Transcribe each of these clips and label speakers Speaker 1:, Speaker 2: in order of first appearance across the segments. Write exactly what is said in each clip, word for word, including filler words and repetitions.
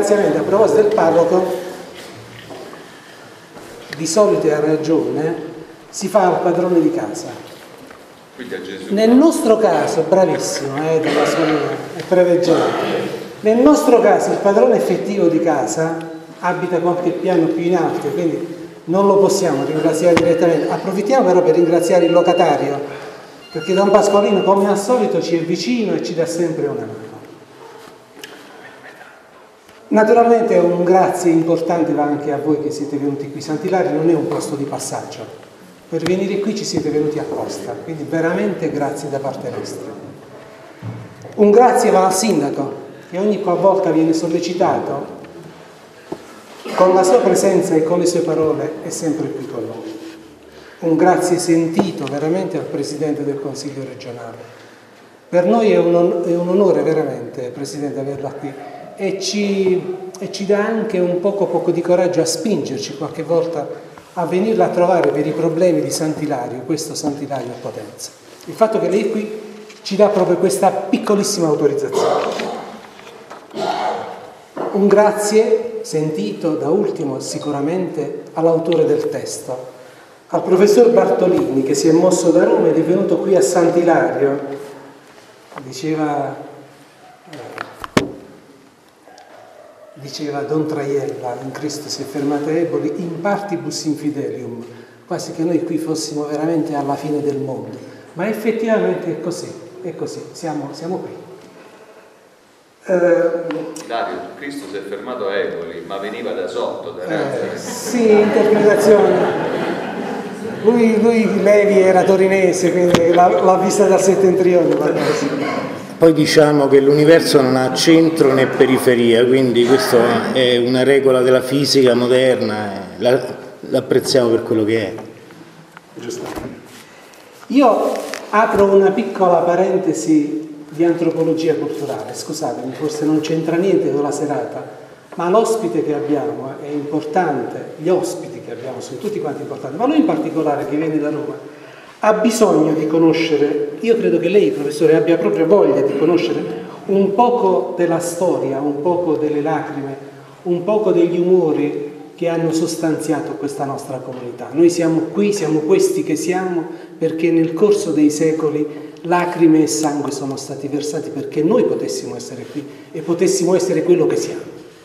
Speaker 1: ringraziamento a proposito del parroco, di solito e a ragione, si fa al padrone di casa. Nel nostro caso, bravissimo, eh, è preveggente. Nel nostro caso il padrone effettivo di casa abita qualche piano più in alto, quindi non lo possiamo ringraziare direttamente. Approfittiamo però per ringraziare il locatario, perché Don Pasqualino, come al solito, ci è vicino e ci dà sempre una mano. Naturalmente un grazie importante va anche a voi che siete venuti qui. Sant'Ilario non è un posto di passaggio, per venire qui ci siete venuti apposta, quindi veramente grazie da parte nostra. Un grazie va al sindaco, che ogni qualvolta viene sollecitato, con la sua presenza e con le sue parole è sempre qui con noi. Un grazie sentito veramente al Presidente del Consiglio regionale. Per noi è un, on- è un onore veramente, Presidente, averla qui e ci, e ci dà anche un poco, poco di coraggio a spingerci qualche volta a venirla a trovare per i problemi di Sant'Ilario, questo Sant'Ilario a Potenza. Il fatto che lei qui ci dà proprio questa piccolissima autorizzazione. Un grazie sentito da ultimo sicuramente all'autore del testo, al professor Bartolini, che si è mosso da Roma ed è venuto qui a Sant'Ilario. Diceva, eh, diceva Don Traiella, in Cristo si è fermata Eboli, in partibus infidelium, quasi che noi qui fossimo veramente alla fine del mondo. Ma effettivamente è così, è così, siamo, siamo qui.
Speaker 2: Dario, Cristo si è fermato a Eboli, ma veniva da sotto, da
Speaker 1: eh, sì, interpretazione. Lui, lui Levi era torinese, quindi l'ha, l'ha vista dal settentrione.
Speaker 3: Poi diciamo che l'universo non ha centro né periferia, quindi questa è una regola della fisica moderna, la, l'apprezziamo per quello che è.
Speaker 1: Giusto. Io apro una piccola parentesi di antropologia culturale, scusatemi, forse non c'entra niente con la serata, ma l'ospite che abbiamo è importante, gli ospiti che abbiamo sono tutti quanti importanti, ma lui in particolare che viene da Roma ha bisogno di conoscere, io credo che lei, professore, abbia proprio voglia di conoscere un poco della storia, un poco delle lacrime, un poco degli umori che hanno sostanziato questa nostra comunità. Noi siamo qui, siamo questi che siamo, perché nel corso dei secoli lacrime e sangue sono stati versati perché noi potessimo essere qui e potessimo essere quello che siamo.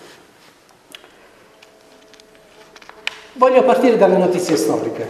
Speaker 1: Voglio partire dalle notizie storiche.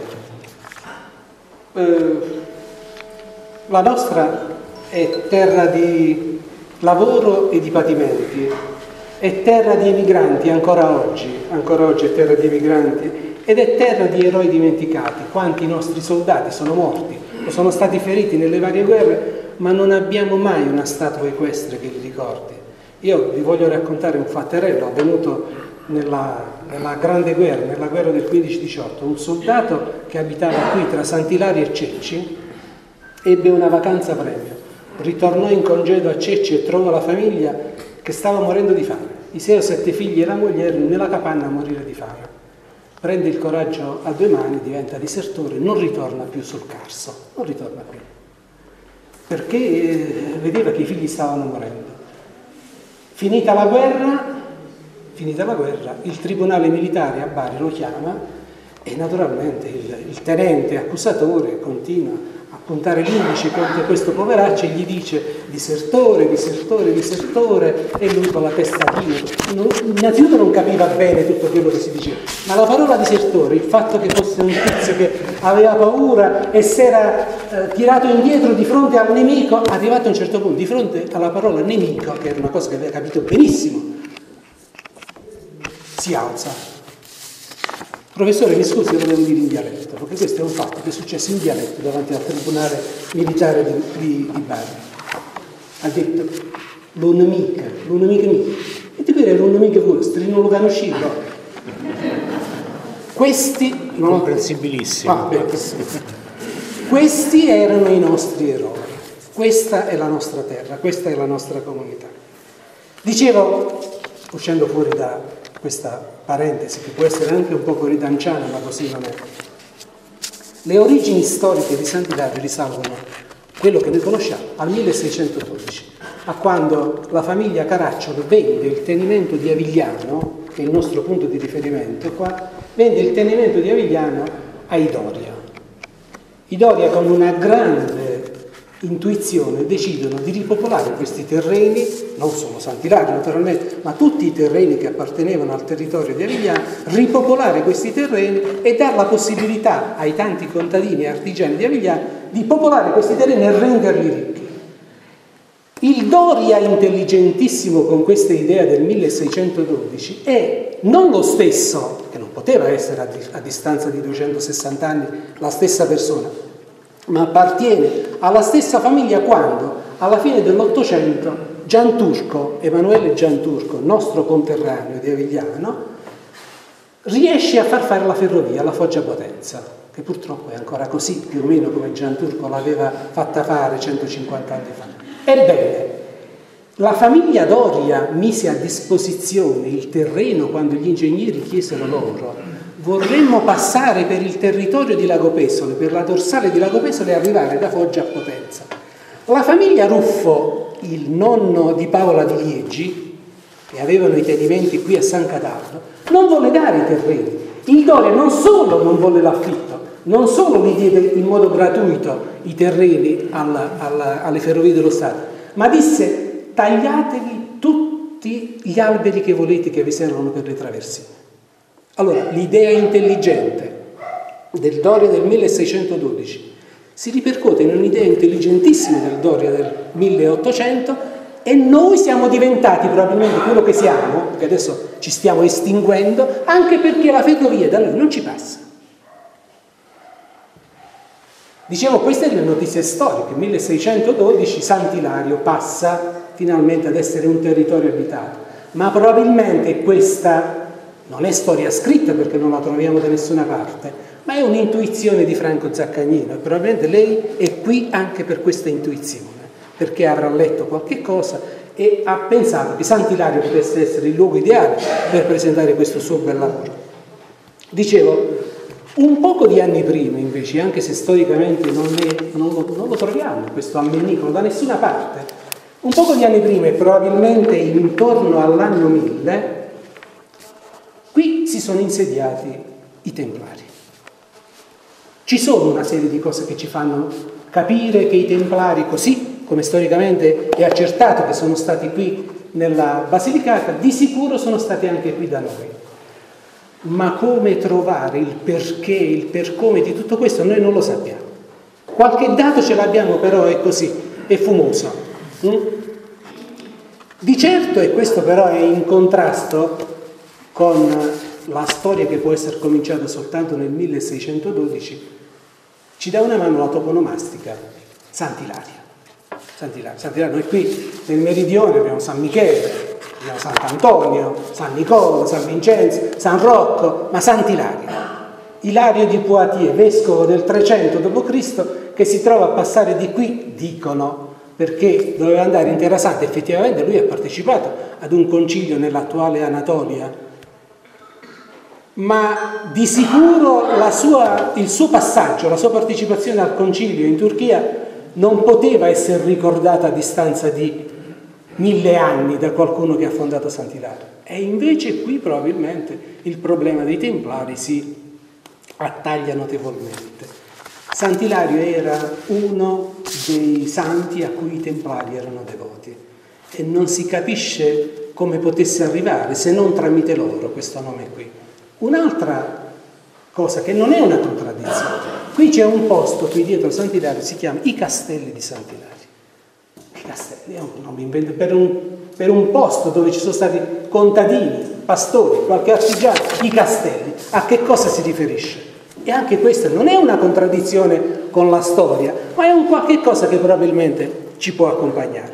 Speaker 1: Eh, la nostra è terra di lavoro e di patimenti, è terra di emigranti ancora oggi, ancora oggi è terra di emigranti ed è terra di eroi dimenticati. Quanti nostri soldati sono morti o sono stati feriti nelle varie guerre, ma non abbiamo mai una statua equestre che li ricordi. Io vi voglio raccontare un fatterello avvenuto nella, nella Grande Guerra, nella guerra del quindici diciotto. Un soldato che abitava qui tra Sant'Ilario e Cecci ebbe una vacanza premio. Ritornò in congedo a Cecci e trovò la famiglia che stava morendo di fame. I sei o sette figli e la moglie erano nella capanna a morire di fame. Prende il coraggio a due mani, diventa disertore, non ritorna più sul Carso, non ritorna più, perché eh, vedeva che i figli stavano morendo. Finita la guerra, finita la guerra, il tribunale militare a Bari lo chiama e naturalmente il, il tenente accusatore continua a puntare l'indice contro questo poveraccio e gli dice disertore, disertore, disertore, e lui con la testa china. Innanzitutto non capiva bene tutto quello che si diceva, ma la parola disertore, il fatto che fosse un tizio che aveva paura e si era eh, tirato indietro di fronte al nemico, arrivato a un certo punto, di fronte alla parola nemico, che era una cosa che aveva capito benissimo, si alza. Professore, mi scusi, lo devo dire in dialetto, perché questo è un fatto che è successo in dialetto davanti al tribunale militare di, di, di Bari. Ha detto, lo nemico, lo nemico mio. E ti dire, lo nemico vostro, non lo conoscivo. Questi...
Speaker 3: Comprensibilissimo.
Speaker 1: Ah, questi erano i nostri eroi. Questa è la nostra terra, questa è la nostra comunità. Dicevo, uscendo fuori da questa parentesi che può essere anche un poco ridanciana, ma così non è. Le origini storiche di Sant'Ilario risalgono, quello che noi conosciamo, al milleseicentododici. a quando la famiglia Caracciolo vende il tenimento di Avigliano, che è il nostro punto di riferimento qua, vende il tenimento di Avigliano ai Doria. I Doria, con una grande intuizione, decidono di ripopolare questi terreni, non solo Sant'Ilario naturalmente, ma tutti i terreni che appartenevano al territorio di Avigliano, ripopolare questi terreni e dar la possibilità ai tanti contadini e artigiani di Avigliano di popolare questi terreni e renderli ricchi. Il Doria intelligentissimo con questa idea del milleseicentododici è non lo stesso, che non poteva essere a, di, a distanza di duecentosessanta anni la stessa persona, ma appartiene alla stessa famiglia quando, alla fine dell'Ottocento, Gianturco, Emanuele Gianturco, nostro conterraneo di Avigliano, riesce a far fare la ferrovia alla Foggia-Potenza, che purtroppo è ancora così, più o meno come Gianturco l'aveva fatta fare centocinquanta anni fa. Ebbene, la famiglia Doria mise a disposizione il terreno quando gli ingegneri chiesero loro: vorremmo passare per il territorio di Lagopesole, per la dorsale di Lagopesole e arrivare da Foggia a Potenza. La famiglia Ruffo, il nonno di Paola di Liegi, che avevano i tenimenti qui a San Cataldo, non volle dare i terreni. Il Doria non solo non volle l'affitto, non solo gli diede in modo gratuito i terreni alla, alla, alle ferrovie dello Stato, ma disse: tagliatevi tutti gli alberi che volete che vi servono per le traversine. Allora, l'idea intelligente del Doria del milleseicentododici si ripercuote in un'idea intelligentissima del Doria del milleottocento e noi siamo diventati probabilmente quello che siamo, che adesso ci stiamo estinguendo, anche perché la ferrovia da noi non ci passa. Dicevo, queste sono le notizie storiche. milleseicentododici Sant'Ilario passa finalmente ad essere un territorio abitato, ma probabilmente questa non è storia scritta perché non la troviamo da nessuna parte, ma è un'intuizione di Franco Zaccagnino e probabilmente lei è qui anche per questa intuizione, perché avrà letto qualche cosa e ha pensato che Sant'Ilario potesse essere il luogo ideale per presentare questo suo bel lavoro. Dicevo, un poco di anni prima invece, anche se storicamente non, è, non, lo, non lo troviamo questo ammennicolo da nessuna parte, un poco di anni prima e probabilmente intorno all'anno mille, qui si sono insediati i Templari. Ci sono una serie di cose che ci fanno capire che i Templari, così come storicamente è accertato che sono stati qui nella Basilicata, di sicuro sono stati anche qui da noi. Ma come trovare il perché, il per come di tutto questo noi non lo sappiamo. Qualche dato ce l'abbiamo, però è così, è fumoso. Mm? Di certo, e questo però è in contrasto con la storia che può essere cominciata soltanto nel milleseicentododici, ci dà una mano la toponomastica Sant'Ilario. Sant'Ilario. Sant'Ilario, noi qui nel meridione abbiamo San Michele, abbiamo Sant'Antonio, San Nicola, San Vincenzo, San Rocco, ma Sant'Ilario. Ilario di Poitiers, vescovo del trecento dopo Cristo, che si trova a passare di qui, dicono, perché doveva andare in Terra Santa. Effettivamente lui ha partecipato ad un concilio nell'attuale Anatolia, ma di sicuro la sua, il suo passaggio, la sua partecipazione al concilio in Turchia non poteva essere ricordata a distanza di mille anni da qualcuno che ha fondato Sant'Ilario. E invece qui probabilmente il problema dei Templari si attaglia notevolmente. Sant'Ilario era uno dei santi a cui i Templari erano devoti e non si capisce come potesse arrivare, se non tramite loro, questo nome qui. Un'altra cosa che non è una contraddizione, qui c'è un posto qui dietro Sant'Ilario, si chiama I Castelli di Sant'Ilario. I Castelli, non mi invento, per un, per un posto dove ci sono stati contadini, pastori, qualche artigiano, i Castelli, a che cosa si riferisce? E anche questa non è una contraddizione con la storia, ma è un qualche cosa che probabilmente ci può accompagnare.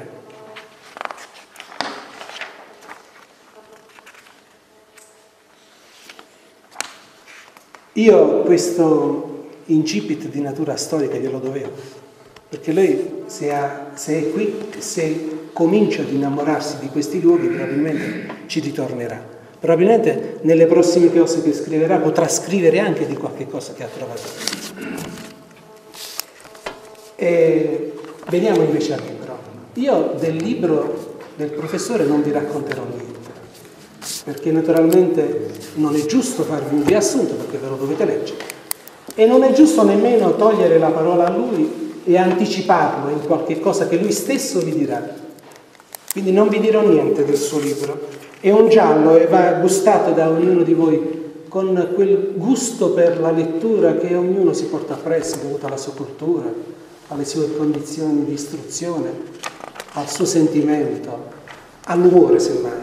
Speaker 1: Io questo incipit di natura storica glielo dovevo, perché lei se, ha, se è qui, se comincia ad innamorarsi di questi luoghi, probabilmente ci ritornerà. Probabilmente nelle prossime cose che scriverà potrà scrivere anche di qualche cosa che ha trovato. E veniamo invece al libro. Io del libro del professore non vi racconterò niente, perché naturalmente non è giusto farvi un riassunto, perché ve lo dovete leggere, e non è giusto nemmeno togliere la parola a lui e anticiparlo in qualche cosa che lui stesso vi dirà. Quindi non vi dirò niente del suo libro. È un giallo e va gustato da ognuno di voi con quel gusto per la lettura che ognuno si porta appresso dovuto alla sua cultura, alle sue condizioni di istruzione, al suo sentimento, all'umore semmai.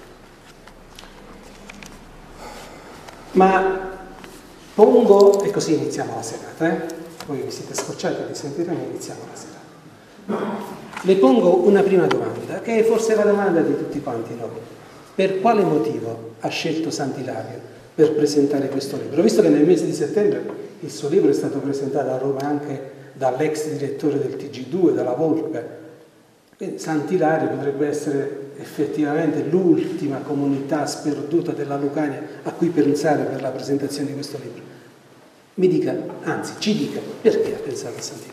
Speaker 1: Ma pongo, e così iniziamo la serata, eh? Voi vi siete scocciati di sentirmi, iniziamo la serata. Le pongo una prima domanda, che è forse la domanda di tutti quanti noi. Per quale motivo ha scelto Sant'Ilario per presentare questo libro? Visto che nel mese di settembre il suo libro è stato presentato a Roma anche dall'ex direttore del T G due, dalla Volpe, quindi Sant'Ilario potrebbe essere effettivamente l'ultima comunità sperduta della Lucania a cui pensare per la presentazione di questo libro. Mi dica, anzi ci dica, perché ha pensato a Sant'Ilario?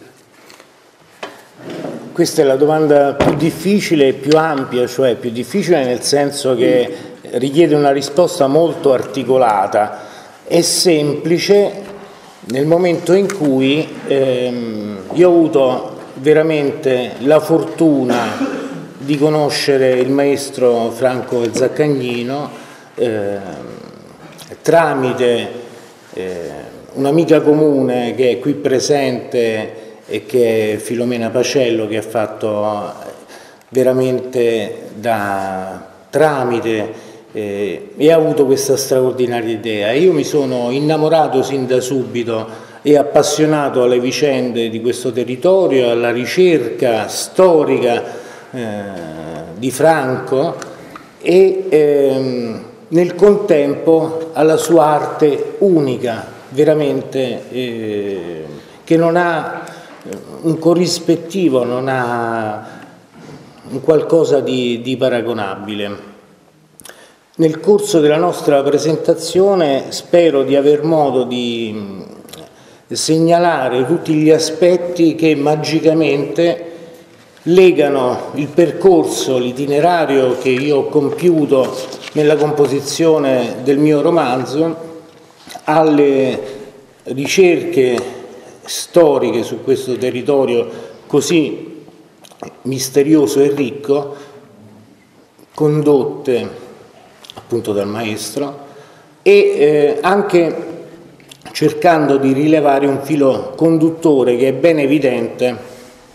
Speaker 3: Questa è la domanda più difficile e più ampia, cioè più difficile nel senso che richiede una risposta molto articolata. È semplice nel momento in cui ehm, io ho avuto veramente la fortuna di conoscere il maestro Franco Zaccagnino eh, tramite eh, un'amica comune che è qui presente e che è Filomena Pacello, che ha fatto veramente da tramite eh, e ha avuto questa straordinaria idea. Io mi sono innamorato sin da subito e appassionato alle vicende di questo territorio, alla ricerca storica eh, di Franco e ehm, nel contempo alla sua arte unica, veramente eh, che non ha un corrispettivo, non ha un qualcosa di, di paragonabile. Nel corso della nostra presentazione spero di aver modo di segnalare tutti gli aspetti che magicamente legano il percorso, l'itinerario che io ho compiuto nella composizione del mio romanzo alle ricerche storiche su questo territorio così misterioso e ricco, condotte appunto dal maestro, e eh, anche cercando di rilevare un filo conduttore che è ben evidente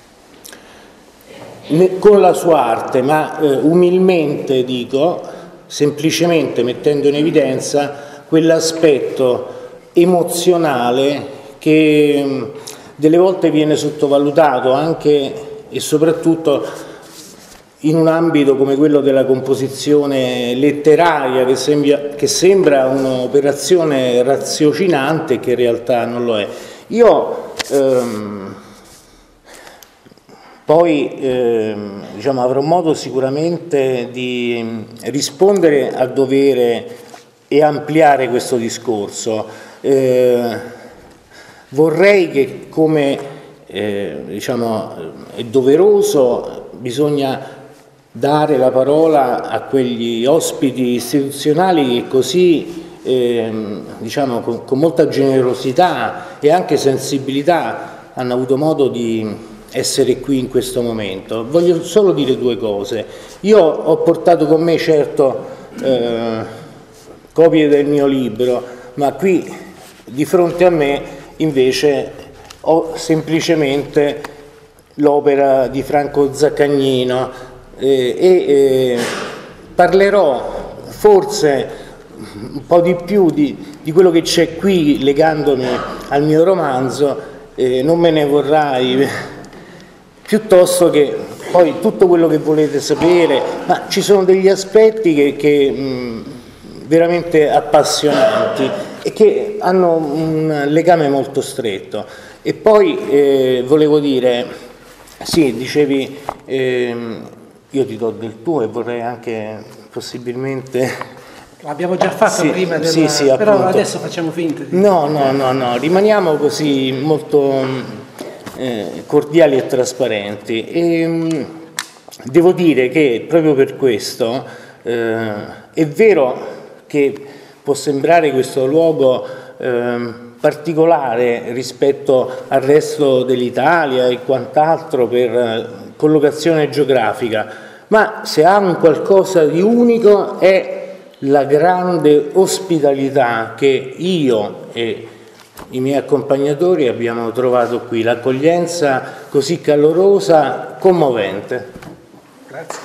Speaker 3: con la sua arte, ma eh, umilmente dico, semplicemente mettendo in evidenza quell'aspetto emozionale che delle volte viene sottovalutato anche e soprattutto in un ambito come quello della composizione letteraria, che sembra, che sembra un'operazione raziocinante e che in realtà non lo è. Io ehm, poi ehm, diciamo, avrò modo sicuramente di rispondere al dovere e ampliare questo discorso. Eh, Vorrei che, come eh, diciamo, è doveroso, bisogna dare la parola a quegli ospiti istituzionali che così, eh, diciamo, con, con molta generosità e anche sensibilità hanno avuto modo di essere qui in questo momento. Voglio solo dire due cose. Io ho portato con me, certo, eh, copie del mio libro, ma qui di fronte a me invece ho semplicemente l'opera di Franco Zaccagnino eh, e eh, parlerò forse un po' di più di, di quello che c'è qui legandomi al mio romanzo, eh, non me ne vorrai, piuttosto che poi tutto quello che volete sapere, ma ci sono degli aspetti che, che mh, veramente appassionanti e che hanno un legame molto stretto. E poi eh, volevo dire, sì, dicevi, eh, io ti do del tuo e vorrei anche possibilmente...
Speaker 1: L'abbiamo già fatto
Speaker 3: sì,
Speaker 1: prima, della...
Speaker 3: sì, sì,
Speaker 1: però
Speaker 3: appunto.
Speaker 1: Adesso facciamo finta di...
Speaker 3: No, no, no, no, rimaniamo così molto eh, cordiali e trasparenti. E, devo dire che proprio per questo eh, è vero che può sembrare questo luogo eh, particolare rispetto al resto dell'Italia e quant'altro per eh, collocazione geografica, ma se ha un qualcosa di unico è la grande ospitalità che io e i miei accompagnatori abbiamo trovato qui, l'accoglienza così calorosa, commovente.
Speaker 1: Grazie.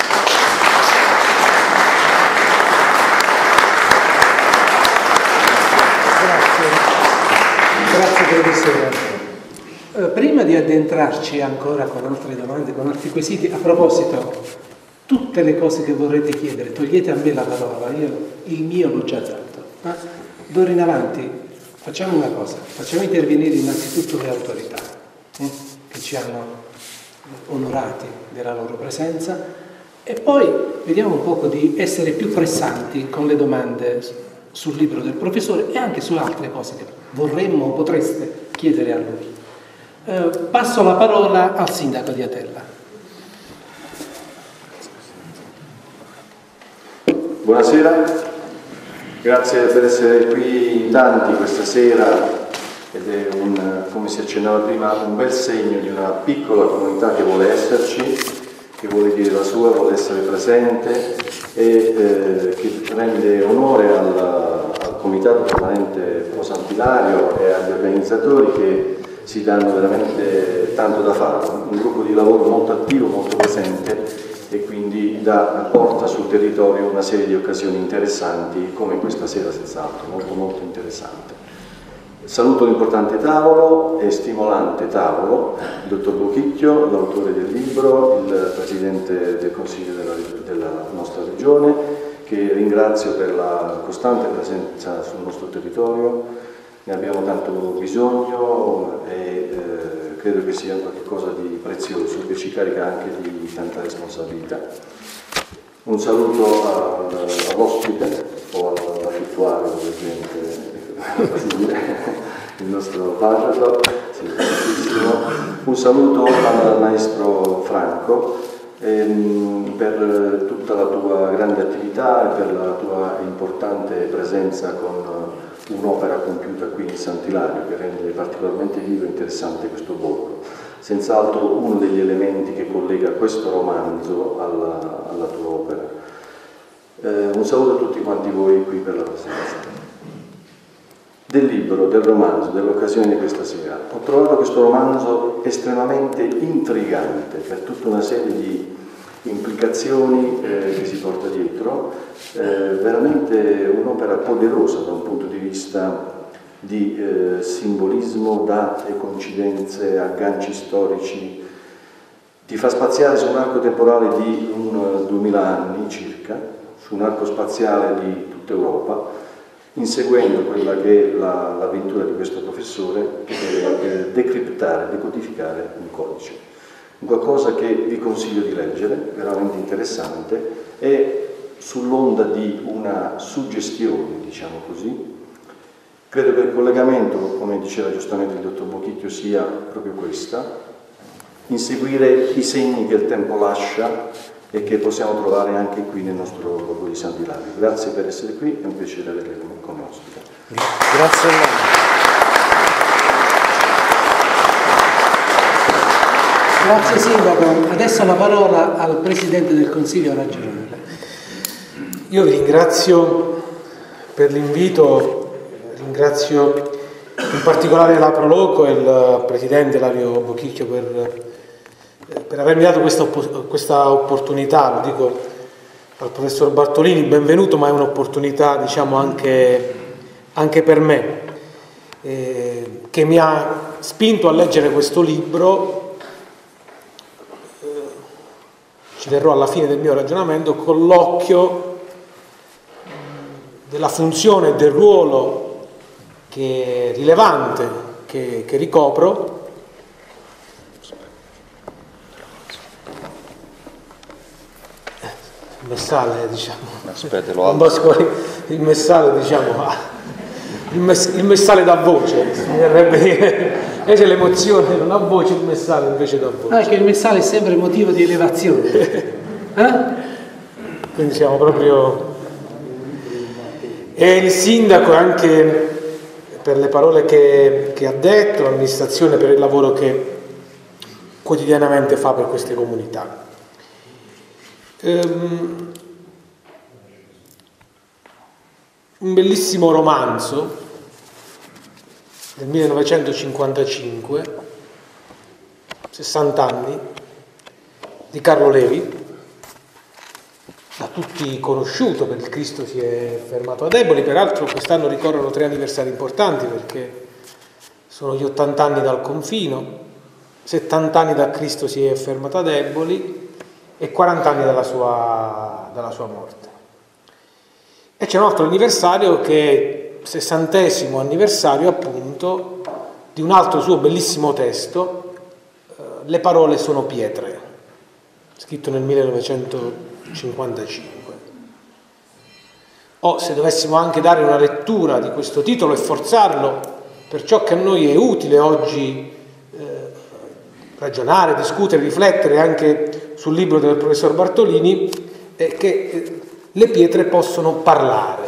Speaker 1: Grazie. Grazie professore. Eh, prima di addentrarci ancora con altre domande, con altri quesiti, a proposito, tutte le cose che vorrete chiedere, togliete a me la parola, io il mio l'ho già dato. Ma d'ora in avanti facciamo una cosa, facciamo intervenire innanzitutto le autorità eh, che ci hanno onorati della loro presenza e poi vediamo un poco di essere più pressanti con le domande sul libro del professore e anche su altre cose che vorremmo o potreste chiedere a lui. Eh, passo la parola al sindaco di Atella.
Speaker 4: Buonasera, grazie per essere qui in tanti questa sera ed è un, come si accennava prima, un bel segno di una piccola comunità che vuole esserci, che vuole dire la sua, vuole essere presente e eh, che rende onore al, al Comitato Permanente Pro Sant'Ilario e agli organizzatori che si danno veramente tanto da fare, un gruppo di lavoro molto attivo, molto presente e quindi dà, porta sul territorio una serie di occasioni interessanti come questa sera senz'altro, molto molto interessante. Saluto l'importante tavolo e stimolante tavolo, il dottor Bochicchio, l'autore del libro, il Presidente del Consiglio della, della nostra Regione, che ringrazio per la costante presenza sul nostro territorio, ne abbiamo tanto bisogno e eh, credo che sia qualcosa di prezioso, che ci carica anche di tanta responsabilità. Un saluto all'ospite o all'affittuario, il nostro parroco, un saluto al maestro Franco ehm, per tutta la tua grande attività e per la tua importante presenza con un'opera compiuta qui in Sant'Ilario che rende particolarmente vivo e interessante questo borgo. Senz'altro uno degli elementi che collega questo romanzo alla, alla tua opera. Eh, un saluto a tutti quanti voi qui per la presenza. Del libro, del romanzo, dell'occasione di questa sera. Ho trovato questo romanzo estremamente intrigante per tutta una serie di implicazioni eh, che si porta dietro, eh, veramente un'opera poderosa da un punto di vista di eh, simbolismo, date, coincidenze, agganci storici, ti fa spaziare su un arco temporale di un duemila anni circa, su un arco spaziale di tutta Europa, inseguendo quella che è la, l'avventura di questo professore che deve eh, decriptare, decodificare un codice. Qualcosa che vi consiglio di leggere, veramente interessante, e sull'onda di una suggestione, diciamo così. Credo che il collegamento, come diceva giustamente il dottor Bochicchio, sia proprio questa, inseguire i segni che il tempo lascia e che possiamo trovare anche qui nel nostro luogo di Sant'Ilario. Grazie per essere qui, è un piacere avervi come ospite.
Speaker 3: Grazie a lei.
Speaker 1: Grazie Sindaco. Adesso la parola al Presidente del Consiglio regionale.
Speaker 5: Io vi ringrazio per l'invito, ringrazio in particolare la Proloco e il Presidente Lario Bochicchio per, per avermi dato questa, questa opportunità. Lo dico al professor Bartolini, benvenuto, ma è un'opportunità diciamo anche, anche per me, eh, che mi ha spinto a leggere questo libro. Ci verrò alla fine del mio ragionamento con l'occhio della funzione e del ruolo che rilevante che, che ricopro il messaggio diciamo
Speaker 2: aspetta, lo
Speaker 5: non bosco, il messaggio diciamo ha, il, mess- il messale dà voce, mi verrebbe dire. Invece l'emozione non ha voce, il messale invece dà voce.
Speaker 1: Ah, che il messale è sempre motivo di elevazione. Eh?
Speaker 5: Quindi siamo proprio... E il sindaco anche per le parole che, che ha detto, l'amministrazione per il lavoro che quotidianamente fa per queste comunità. Um, un bellissimo romanzo del millenovecentocinquantacinque, sessanta anni, di Carlo Levi, da tutti conosciuto, per il Cristo si è fermato ad Eboli. Peraltro quest'anno ricorrono tre anniversari importanti, perché sono gli ottanta anni dal confino, settanta anni da Cristo si è fermato ad Eboli e quaranta anni dalla sua, dalla sua morte. E c'è un altro anniversario che è il sessantesimo anniversario appunto di un altro suo bellissimo testo, eh, Le parole sono pietre, scritto nel millenovecentocinquantacinque. O se dovessimo anche dare una lettura di questo titolo e forzarlo per ciò che a noi è utile oggi eh, ragionare, discutere, riflettere anche sul libro del professor Bartolini, è che eh, le pietre possono parlare.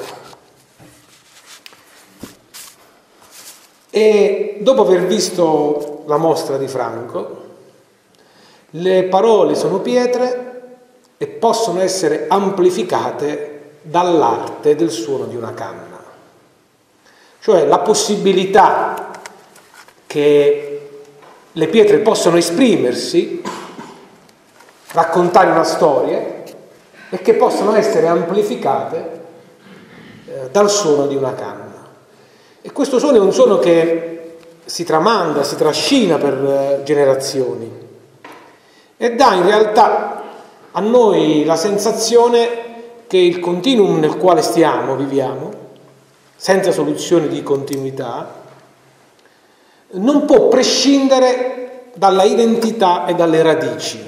Speaker 5: E dopo aver visto la mostra di Franco, le parole sono pietre e possono essere amplificate dall'arte del suono di una canna. Cioè la possibilità che le pietre possano esprimersi, raccontare una storia e che possono essere amplificate eh, dal suono di una canna. E questo suono è un suono che si tramanda, si trascina per eh, generazioni e dà in realtà a noi la sensazione che il continuum nel quale stiamo, viviamo, senza soluzione di continuità, non può prescindere dalla identità e dalle radici.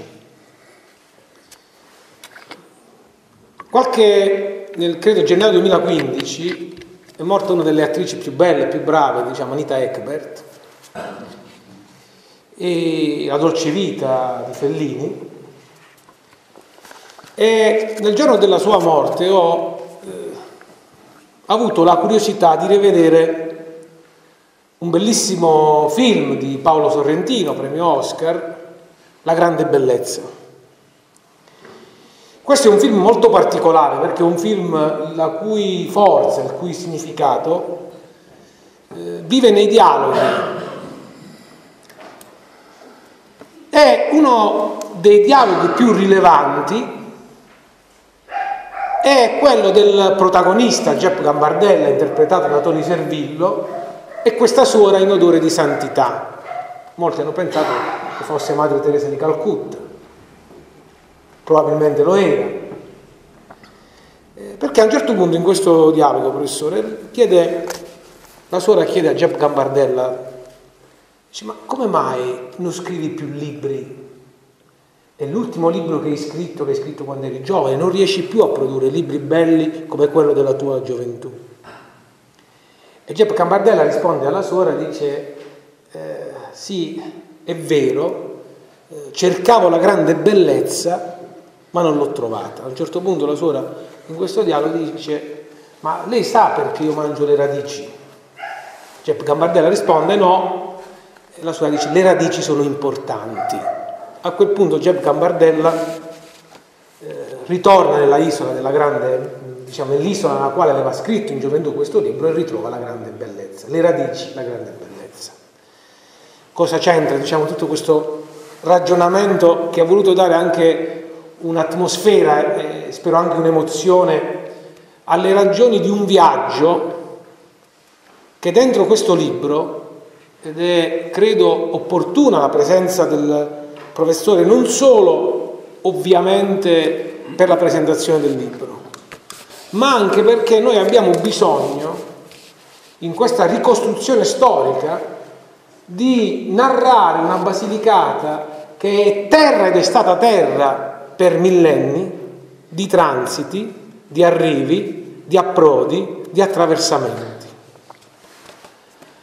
Speaker 5: Qualche, nel credo gennaio duemilaquindici, è morta una delle attrici più belle, più brave, diciamo Anita Ekberg, e La dolce vita di Fellini. E nel giorno della sua morte ho eh, avuto la curiosità di rivedere un bellissimo film di Paolo Sorrentino, premio Oscar, La grande bellezza. Questo è un film molto particolare perché è un film la cui forza, il cui significato eh, vive nei dialoghi. È uno dei dialoghi più rilevanti è quello del protagonista Jep Gambardella, interpretato da Tony Servillo, e questa suora in odore di santità. Molti hanno pensato che fosse Madre Teresa di Calcutta, probabilmente lo era, eh, perché a un certo punto in questo dialogo, professore, chiede, la suora chiede a Jep Gambardella, dice: ma come mai non scrivi più libri? È l'ultimo libro che hai scritto, che hai scritto quando eri giovane, non riesci più a produrre libri belli come quello della tua gioventù. E Jep Gambardella risponde alla suora e dice: eh, sì, è vero, eh, cercavo la grande bellezza ma non l'ho trovata. A un certo punto la suora in questo dialogo dice: ma lei sa perché io mangio le radici? Jep Gambardella risponde: no. E la suora dice: le radici sono importanti. A quel punto Jep Gambardella eh, ritorna nella isola della grande, diciamo nell'isola nella quale aveva scritto in gioventù questo libro e ritrova la grande bellezza, le radici, la grande bellezza. Cosa c'entra, diciamo, tutto questo ragionamento che ha voluto dare anche un'atmosfera e spero anche un'emozione alle ragioni di un viaggio che dentro questo libro, ed è credo opportuna la presenza del professore non solo ovviamente per la presentazione del libro, ma anche perché noi abbiamo bisogno in questa ricostruzione storica di narrare una Basilicata che è terra ed è stata terra per millenni di transiti, di arrivi, di approdi, di attraversamenti.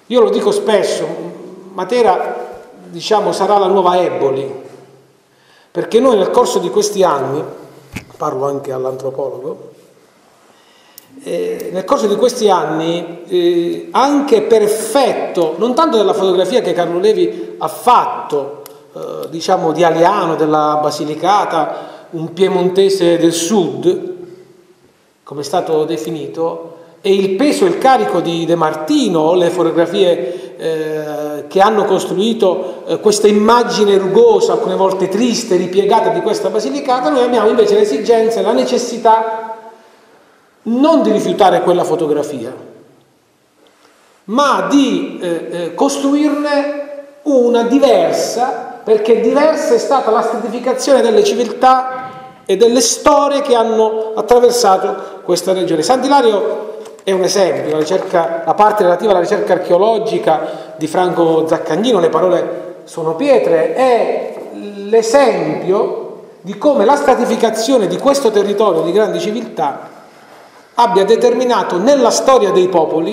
Speaker 5: Io lo dico spesso, Matera, diciamo, sarà la nuova Eboli, perché noi nel corso di questi anni, parlo anche all'antropologo, eh, nel corso di questi anni, eh, anche per effetto, non tanto della fotografia che Carlo Levi ha fatto, eh, diciamo di Aliano, della Basilicata, un piemontese del sud, come è stato definito, e il peso e il carico di De Martino, le fotografie eh, che hanno costruito eh, questa immagine rugosa, alcune volte triste, ripiegata di questa Basilicata, noi abbiamo invece l'esigenza e la necessità non di rifiutare quella fotografia, ma di eh, eh, costruirne una diversa, perché diversa è stata la stratificazione delle civiltà e delle storie che hanno attraversato questa regione. Sant'Ilario è un esempio, la, ricerca, la parte relativa alla ricerca archeologica di Franco Zaccagnino, le parole sono pietre, è l'esempio di come la stratificazione di questo territorio di grandi civiltà abbia determinato nella storia dei popoli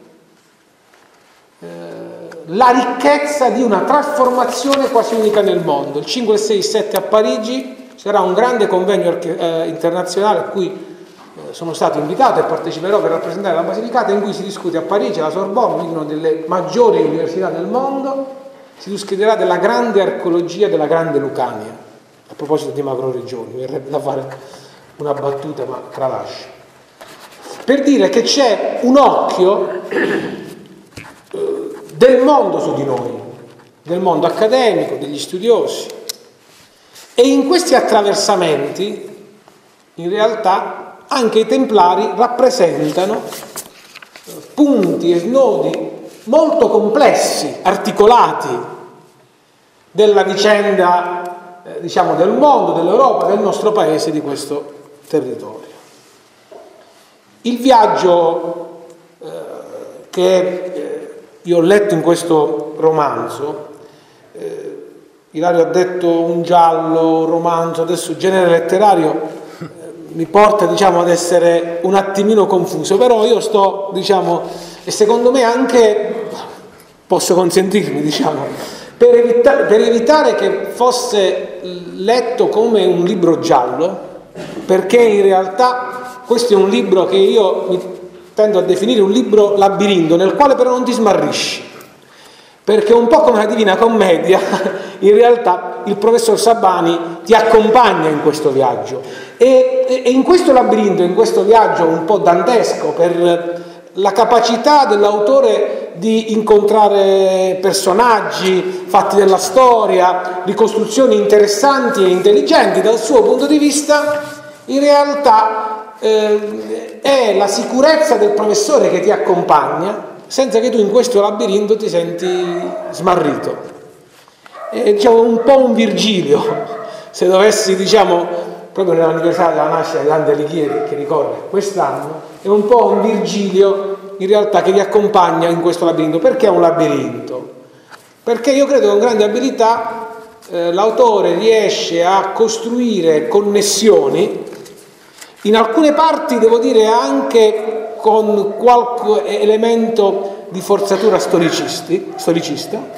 Speaker 5: eh, la ricchezza di una trasformazione quasi unica nel mondo. Il cinque, sei, sette a Parigi sarà un grande convegno eh, internazionale a cui sono stato invitato e parteciperò per rappresentare la Basilicata, in cui si discute a Parigi, alla Sorbonne, una delle maggiori università del mondo, si discuterà della grande archeologia della grande Lucania. A proposito di macroregioni, mi verrebbe da fare una battuta, ma tralascio. Per dire che c'è un occhio del mondo su di noi, del mondo accademico, degli studiosi, e in questi attraversamenti, in realtà, anche i templari rappresentano punti e snodi molto complessi, articolati della vicenda, eh, diciamo, del mondo, dell'Europa, del nostro paese, di questo territorio. Il viaggio eh, che eh, io ho letto in questo romanzo, eh, Ilario ha detto un giallo, romanzo, adesso genere letterario, mi porta, diciamo, ad essere un attimino confuso, però io sto, diciamo, e secondo me anche, posso consentirmi, diciamo, per, evita- per evitare che fosse letto come un libro giallo, perché in realtà questo è un libro che io mi tendo a definire un libro labirinto, nel quale però non ti smarrisci, perché un po' come la Divina Commedia, in realtà il professor Sabani ti accompagna in questo viaggio. E, e in questo labirinto, in questo viaggio un po' dantesco, per la capacità dell'autore di incontrare personaggi, fatti della storia, ricostruzioni interessanti e intelligenti dal suo punto di vista, in realtà eh, è la sicurezza del professore che ti accompagna, senza che tu in questo labirinto ti senti smarrito. È, diciamo, un po' un Virgilio, se dovessi, diciamo, proprio nell'anniversario della nascita di Dante Alighieri, che ricorre quest'anno, è un po' un Virgilio in realtà che vi accompagna in questo labirinto. Perché è un labirinto? Perché io credo che con grande abilità eh, l'autore riesce a costruire connessioni, in alcune parti devo dire anche con qualche elemento di forzatura storicista,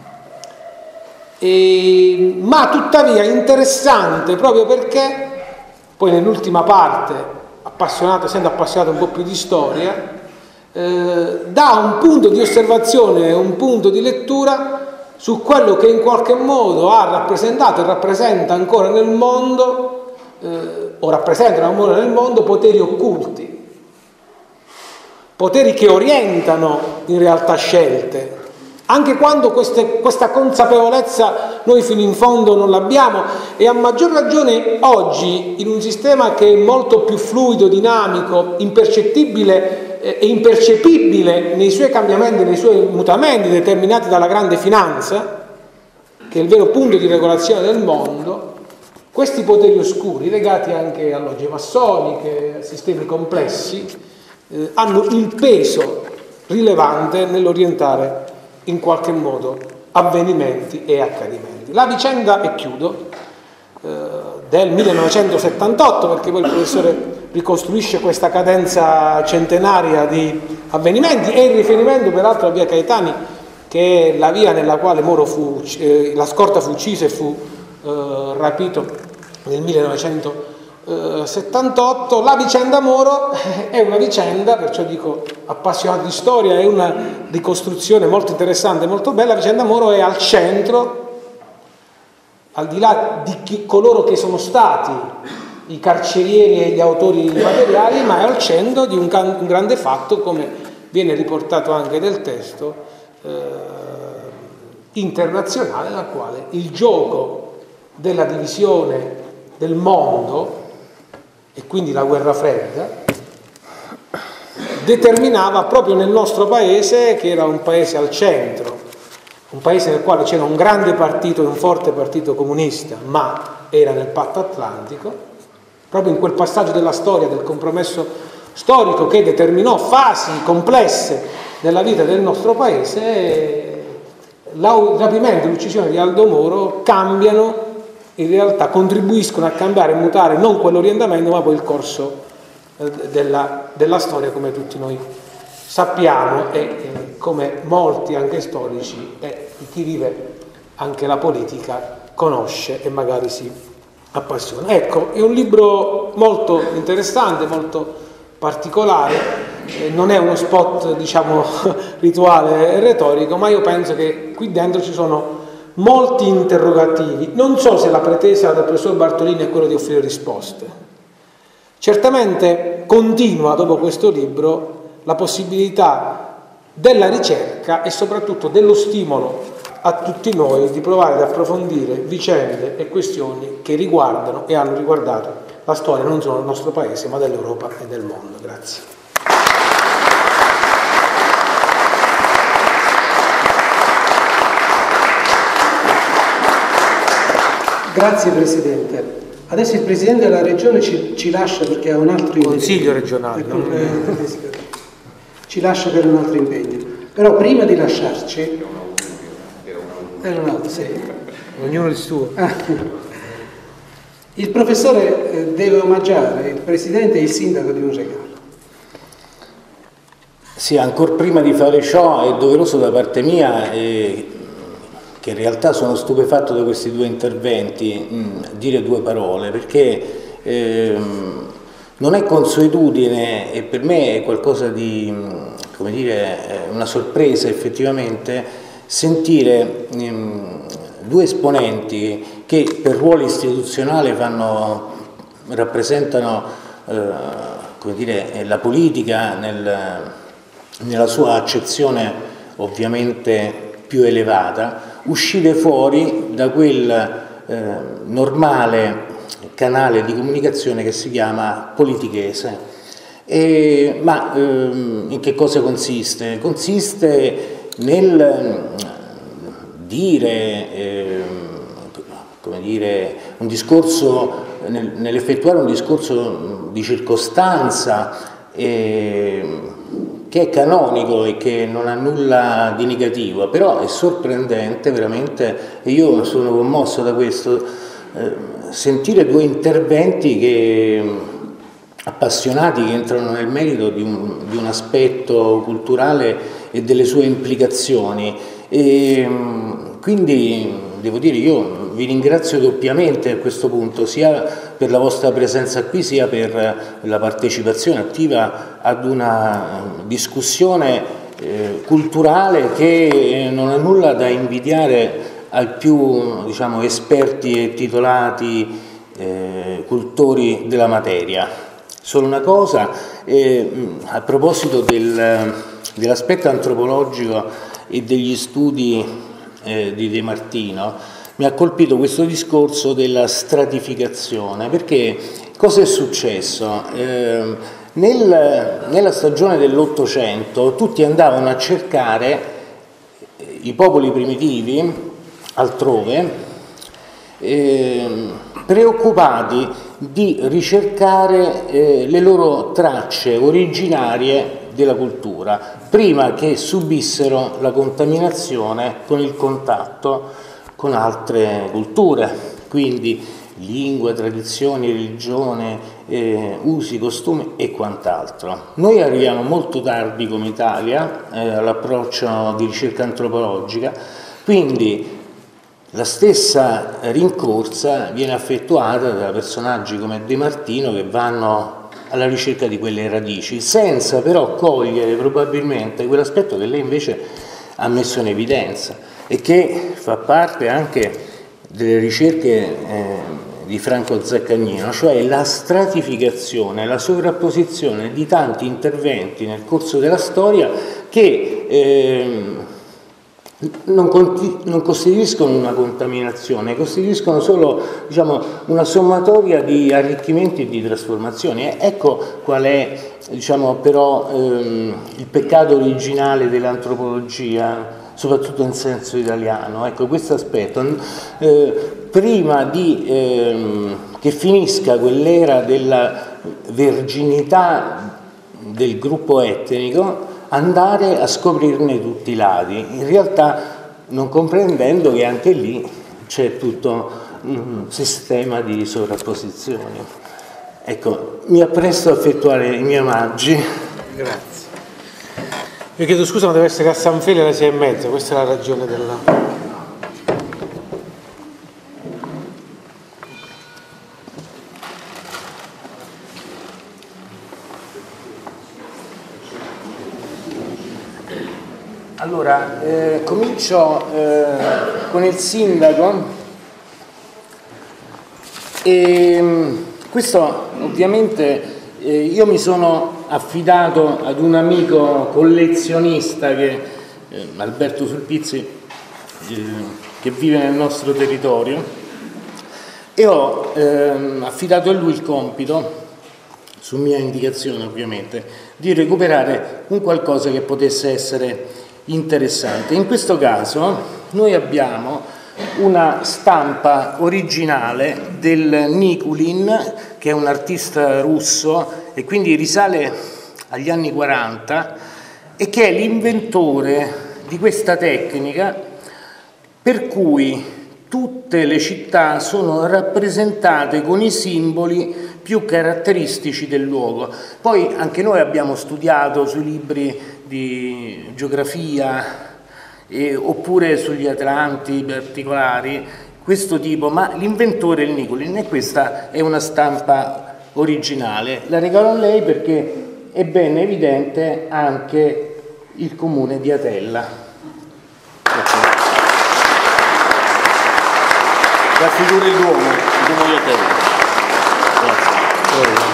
Speaker 5: E, ma tuttavia interessante proprio perché poi nell'ultima parte, appassionato, essendo appassionato un po' più di storia, eh, dà un punto di osservazione, un punto di lettura su quello che in qualche modo ha rappresentato e rappresenta ancora nel mondo, eh, o rappresentano ancora nel mondo, poteri occulti, poteri che orientano in realtà scelte. Anche quando queste, questa consapevolezza noi fino in fondo non l'abbiamo, e a maggior ragione oggi in un sistema che è molto più fluido, dinamico, impercettibile e impercepibile nei suoi cambiamenti, nei suoi mutamenti determinati dalla grande finanza, che è il vero punto di regolazione del mondo, questi poteri oscuri, legati anche a logge massoniche, a sistemi complessi, eh, hanno il peso rilevante nell'orientare in qualche modo avvenimenti e accadimenti. La vicenda, e chiudo, eh, del millenovecentosettantotto, perché poi il professore ricostruisce questa cadenza centenaria di avvenimenti, e il riferimento peraltro a via Caetani, che è la via nella quale Moro fu, eh, la scorta fu ucciso e fu eh, rapito nel millenovecentosettantotto. La vicenda Moro è una vicenda, perciò dico appassionato di storia, è una ricostruzione molto interessante, molto bella. La vicenda Moro è al centro, al di là di chi, coloro che sono stati i carcerieri e gli autori materiali, ma è al centro di un, can, un grande fatto, come viene riportato anche nel testo, eh, internazionale, nel quale il gioco della divisione del mondo, e quindi la guerra fredda, determinava proprio nel nostro paese, che era un paese al centro, un paese nel quale c'era un grande partito e un forte partito comunista, ma era nel patto atlantico, proprio in quel passaggio della storia, del compromesso storico che determinò fasi complesse della vita del nostro paese, il rapimento e l'uccisione di Aldo Moro cambiano, in realtà contribuiscono a cambiare e mutare non quell'orientamento, ma poi il corso della, della storia, come tutti noi sappiamo, e eh, come molti anche storici e chi vive anche la politica conosce e magari si appassiona. Ecco, è un libro molto interessante, molto particolare, eh, non è uno spot, diciamo, rituale e retorico, ma io penso che qui dentro ci sono molti interrogativi. Non so se la pretesa del professor Bartolini è quello di offrire risposte. Certamente continua dopo questo libro la possibilità della ricerca e soprattutto dello stimolo a tutti noi di provare ad approfondire vicende e questioni che riguardano e hanno riguardato la storia non solo del nostro paese, ma dell'Europa e del mondo. Grazie.
Speaker 1: Grazie Presidente. Adesso il Presidente della Regione ci, ci lascia perché ha un altro impegno.
Speaker 5: Consiglio regionale.
Speaker 1: Ecco, eh, ci lascia per un altro impegno. Però prima di lasciarci... Era un altro, sì.
Speaker 5: Ognuno il suo.
Speaker 1: Ah. Il professore eh, deve omaggiare il Presidente e il Sindaco di un regalo.
Speaker 3: Sì, ancora prima di fare ciò è doveroso da parte mia, eh, che in realtà sono stupefatto da questi due interventi, mh, dire due parole, perché eh, non è consuetudine e per me è qualcosa di, come dire, una sorpresa effettivamente, sentire ehm, due esponenti che per ruolo istituzionale fanno, rappresentano eh, come dire, la politica nel, nella sua accezione ovviamente più elevata, uscire fuori da quel eh, normale canale di comunicazione che si chiama politichese. E, ma ehm, in che cosa consiste? Consiste nel dire, eh, come dire, un discorso, nel, nell'effettuare un discorso di circostanza eh, che è canonico e che non ha nulla di negativo, però è sorprendente veramente, e io sono commosso da questo, eh, sentire due interventi che appassionati che entrano nel merito di un, di un aspetto culturale e delle sue implicazioni, e quindi devo dire io vi ringrazio doppiamente a questo punto, sia per la vostra presenza qui sia per la partecipazione attiva ad una discussione eh, culturale che non ha nulla da invidiare ai più, diciamo, esperti e titolati eh, cultori della materia. Solo una cosa, eh, a proposito del dell'aspetto antropologico e degli studi eh, di De Martino, mi ha colpito questo discorso della stratificazione, perché cosa è successo? Eh, nel, nella stagione dell'Ottocento tutti andavano a cercare i popoli primitivi altrove, eh, preoccupati di ricercare eh, le loro tracce originarie della cultura, prima che subissero la contaminazione con il contatto con altre culture. Quindi lingua, tradizioni, religione, eh, usi, costumi e quant'altro. Noi arriviamo molto tardi come Italia eh, all'approccio di ricerca antropologica, quindi la stessa rincorsa viene effettuata da personaggi come De Martino che vanno alla ricerca di quelle radici, senza però cogliere probabilmente quell'aspetto che lei invece ha messo in evidenza e che fa parte anche delle ricerche eh, di Franco Zaccagnino, cioè la stratificazione, la sovrapposizione di tanti interventi nel corso della storia che eh, non, non costituiscono una contaminazione, costituiscono solo, diciamo, una sommatoria di arricchimenti e di trasformazioni. Ecco qual è, diciamo, però ehm, il peccato originale dell'antropologia, soprattutto in senso italiano. Ecco, questo aspetto. Eh, prima di ehm, che finisca quell'era della verginità del gruppo etnico, andare a scoprirne tutti i lati, in realtà non comprendendo che anche lì c'è tutto un sistema di sovrapposizioni. Ecco, mi appresto a effettuare i miei omaggi.
Speaker 5: Grazie. Io chiedo scusa, ma deve essere a San Fele alle sei e mezza, questa è la ragione della...
Speaker 3: Allora, eh, comincio eh, con il sindaco e questo ovviamente eh, io mi sono affidato ad un amico collezionista che eh, Alberto Sulpizzi eh, che vive nel nostro territorio e ho eh, affidato a lui il compito, su mia indicazione ovviamente, di recuperare un qualcosa che potesse essere interessante. In questo caso noi abbiamo una stampa originale del Nikulin, che è un artista russo e quindi risale agli anni quaranta e che è l'inventore di questa tecnica per cui tutte le città sono rappresentate con i simboli più caratteristici del luogo. Poi anche noi abbiamo studiato sui libri di geografia eh, oppure sugli Atlanti particolari questo tipo, ma l'inventore è il Nikulin e questa è una stampa originale. La regalo a lei perché è ben evidente anche il comune di Atella. Raffigura il Duomo, il Duomo di Atella. Grazie.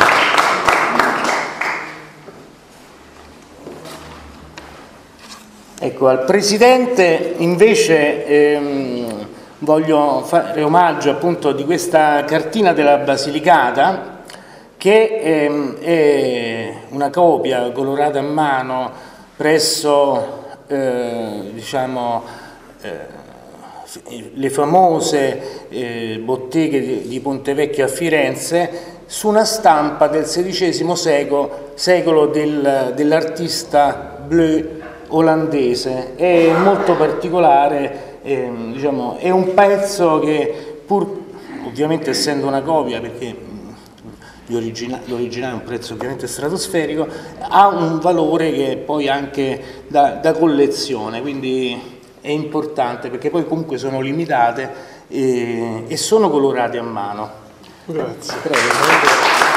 Speaker 3: Ecco, al Presidente invece ehm, voglio fare omaggio appunto di questa cartina della Basilicata che ehm, è una copia colorata a mano presso eh, diciamo, eh, le famose eh, botteghe di, di Pontevecchio a Firenze su una stampa del sedicesimo secolo, secolo del, dell'artista Bleu olandese. È molto particolare, eh, diciamo, è un pezzo che pur ovviamente essendo una copia perché l'originale è un prezzo ovviamente stratosferico, ha un valore che è poi anche da, da collezione, quindi è importante perché poi comunque sono limitate e, e sono colorate a mano.
Speaker 5: Grazie.
Speaker 3: Prego.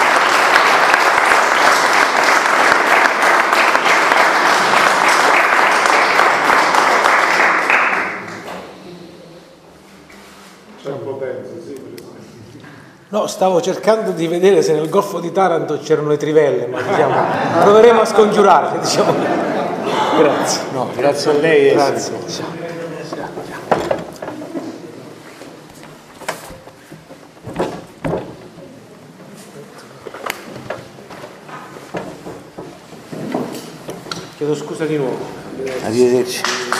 Speaker 5: No, stavo cercando di vedere se nel Golfo di Taranto c'erano le trivelle, ma diciamo, proveremo a scongiurarle, diciamo. Grazie.
Speaker 3: No, grazie a lei.
Speaker 5: Grazie. Chiedo scusa di nuovo.
Speaker 3: Arrivederci.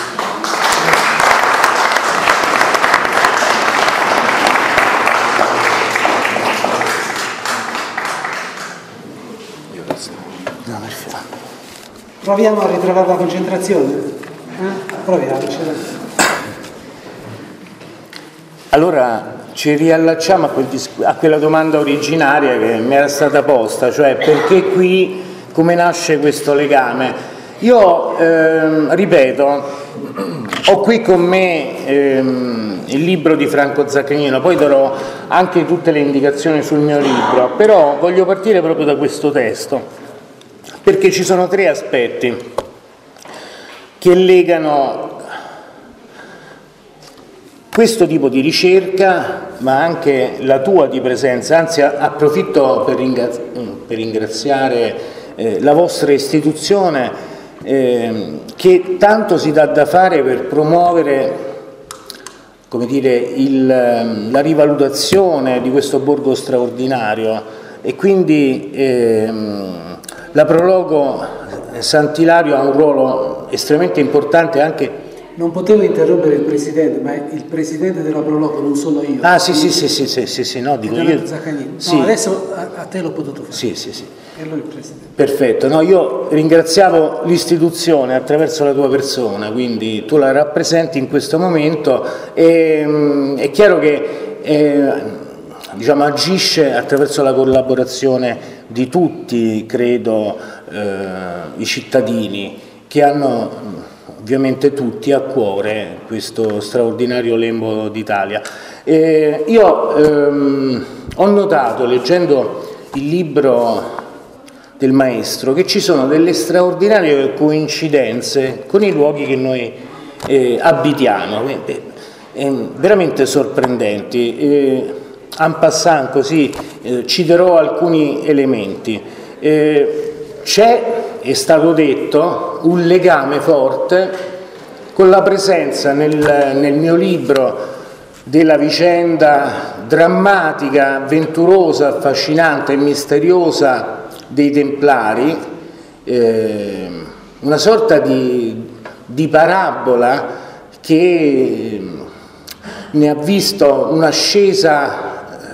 Speaker 1: Proviamo a ritrovare la concentrazione? Eh? Proviamoci.
Speaker 3: Allora, ci riallacciamo a, quel a quella domanda originaria che mi era stata posta, cioè perché qui, come nasce questo legame. Io ehm, ripeto, ho qui con me ehm, il libro di Franco Zaccagnino, poi darò anche tutte le indicazioni sul mio libro, però voglio partire proprio da questo testo, perché ci sono tre aspetti che legano questo tipo di ricerca, ma anche la tua di presenza. Anzi, approfitto per, ringrazi per ringraziare eh, la vostra istituzione, eh, che tanto si dà da fare per promuovere, come dire, il, la rivalutazione di questo borgo straordinario, e quindi ehm, la Prologo Sant'Ilario ha un ruolo estremamente importante anche.
Speaker 1: Non potevo interrompere il Presidente, ma il Presidente della Prologo non sono io.
Speaker 3: Ah sì sì sì sì sì, sì, sì no, dico io.
Speaker 1: Zaccagnino.
Speaker 3: Sì.
Speaker 1: No, adesso a, a te l'ho potuto fare.
Speaker 3: Sì, sì, sì.
Speaker 1: E lui il Presidente.
Speaker 3: Perfetto, no, io ringraziavo l'istituzione attraverso la tua persona, quindi tu la rappresenti in questo momento, e mh, è chiaro che eh, diciamo, agisce attraverso la collaborazione di tutti, credo, eh, i cittadini che hanno ovviamente tutti a cuore questo straordinario lembo d'Italia. Eh, io ehm, ho notato, leggendo il libro del maestro, che ci sono delle straordinarie coincidenze con i luoghi che noi eh, abitiamo, eh, eh, veramente sorprendenti. Eh, en passant, così eh, citerò alcuni elementi. Eh, c'è, è stato detto, un legame forte con la presenza nel, nel mio libro della vicenda drammatica, avventurosa, affascinante e misteriosa dei Templari, eh, una sorta di, di parabola che ne ha visto un'ascesa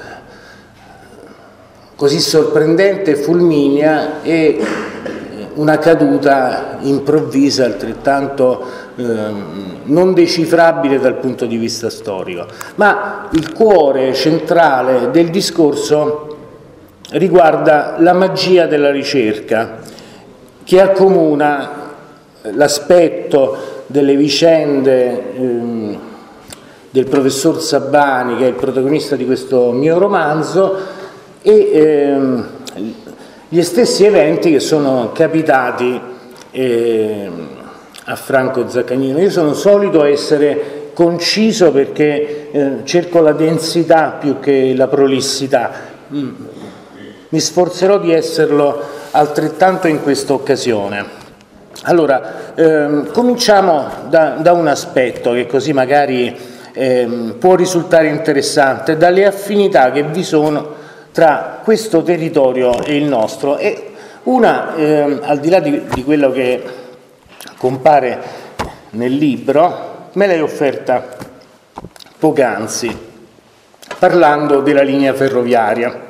Speaker 3: così sorprendente e fulminea e una caduta improvvisa altrettanto eh, non decifrabile dal punto di vista storico. Ma il cuore centrale del discorso riguarda la magia della ricerca, che accomuna l'aspetto delle vicende ehm, del professor Sabbani, che è il protagonista di questo mio romanzo, e ehm, gli stessi eventi che sono capitati eh, a Franco Zaccagnino. Io sono solito essere conciso perché eh, cerco la densità più che la prolissità. Mm. Mi sforzerò di esserlo altrettanto in questa occasione. Allora, ehm, cominciamo da, da un aspetto che così magari ehm, può risultare interessante, dalle affinità che vi sono tra questo territorio e il nostro. E una, ehm, al di là di, di quello che compare nel libro, me l'hai offerta poc'anzi, parlando della linea ferroviaria.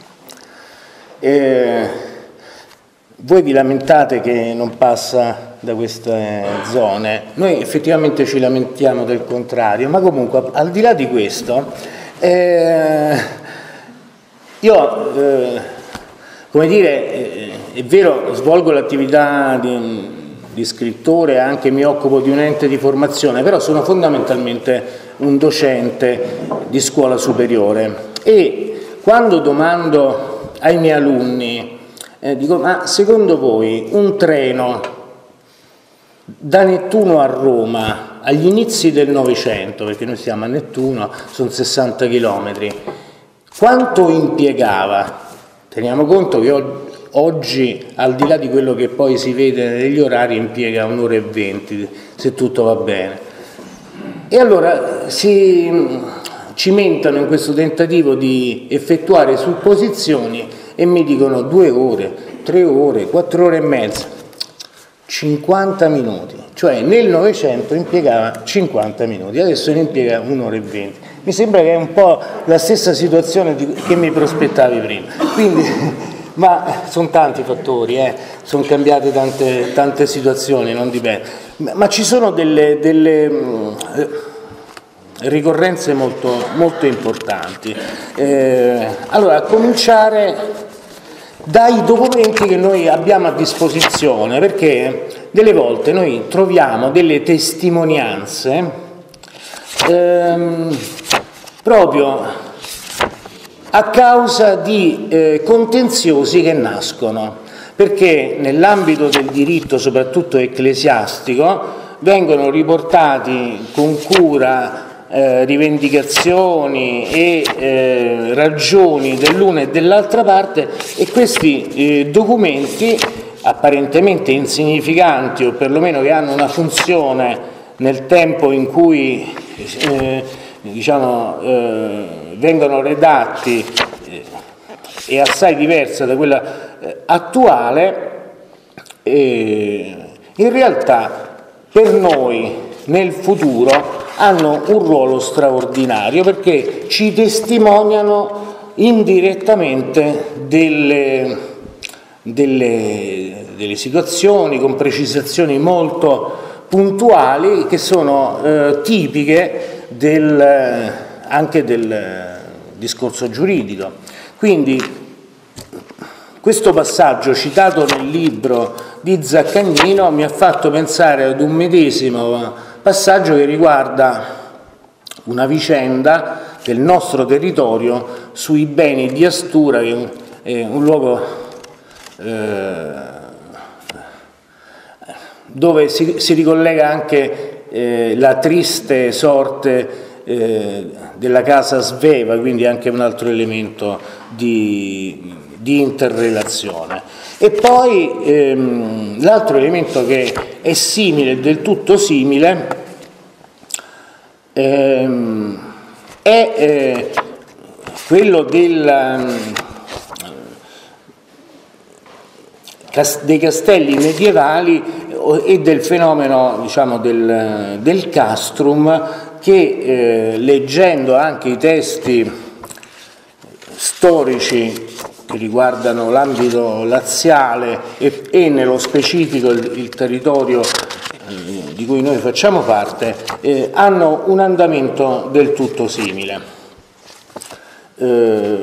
Speaker 3: Eh, voi vi lamentate che non passa da queste zone, noi effettivamente ci lamentiamo del contrario, ma comunque al di là di questo, eh, io, eh, come dire, eh, è vero, svolgo l'attività di, di scrittore, anche mi occupo di un ente di formazione, però sono fondamentalmente un docente di scuola superiore, e quando domando ai miei alunni, eh, dico, ma secondo voi un treno da Nettuno a Roma agli inizi del Novecento, perché noi siamo a Nettuno, sono sessanta chilometri, quanto impiegava? Teniamo conto che oggi, al di là di quello che poi si vede negli orari, impiega un'ora e venti, se tutto va bene. E allora si cimentano in questo tentativo di effettuare supposizioni e mi dicono due ore, tre ore, quattro ore e mezza, cinquanta minuti. Cioè nel Novecento impiegava cinquanta minuti, adesso ne impiega un'ora e venti. Mi sembra che è un po' la stessa situazione di, che mi prospettavi prima. Quindi, ma sono tanti fattori, eh? Sono cambiate tante, tante situazioni, non dipende. Ma, ma ci sono delle, delle, ricorrenze molto, molto importanti. Eh, allora, a cominciare dai documenti che noi abbiamo a disposizione, perché delle volte noi troviamo delle testimonianze ehm, proprio a causa di eh, contenziosi che nascono, perché nell'ambito del diritto, soprattutto ecclesiastico, vengono riportati con cura Eh, rivendicazioni e eh, ragioni dell'una e dell'altra parte, e questi eh, documenti apparentemente insignificanti, o perlomeno che hanno una funzione nel tempo in cui eh, diciamo, eh, vengono redatti eh, è assai diversa da quella eh, attuale, eh, in realtà per noi nel futuro hanno un ruolo straordinario, perché ci testimoniano indirettamente delle, delle, delle situazioni con precisazioni molto puntuali che sono eh, tipiche del, anche del discorso giuridico. Quindi questo passaggio citato nel libro di Zaccagnino mi ha fatto pensare ad un medesimo passaggio che riguarda una vicenda del nostro territorio sui beni di Astura, che è un luogo eh, dove si, si ricollega anche eh, la triste sorte eh, della casa Sveva, quindi anche un altro elemento di, di interrelazione. E poi ehm, l'altro elemento che è simile, del tutto simile, ehm, è eh, quello del, cas- dei castelli medievali e del fenomeno, diciamo, del, del castrum, che eh, leggendo anche i testi storici che riguardano l'ambito laziale e, e nello specifico il, il territorio eh, di cui noi facciamo parte, eh, hanno un andamento del tutto simile. Eh,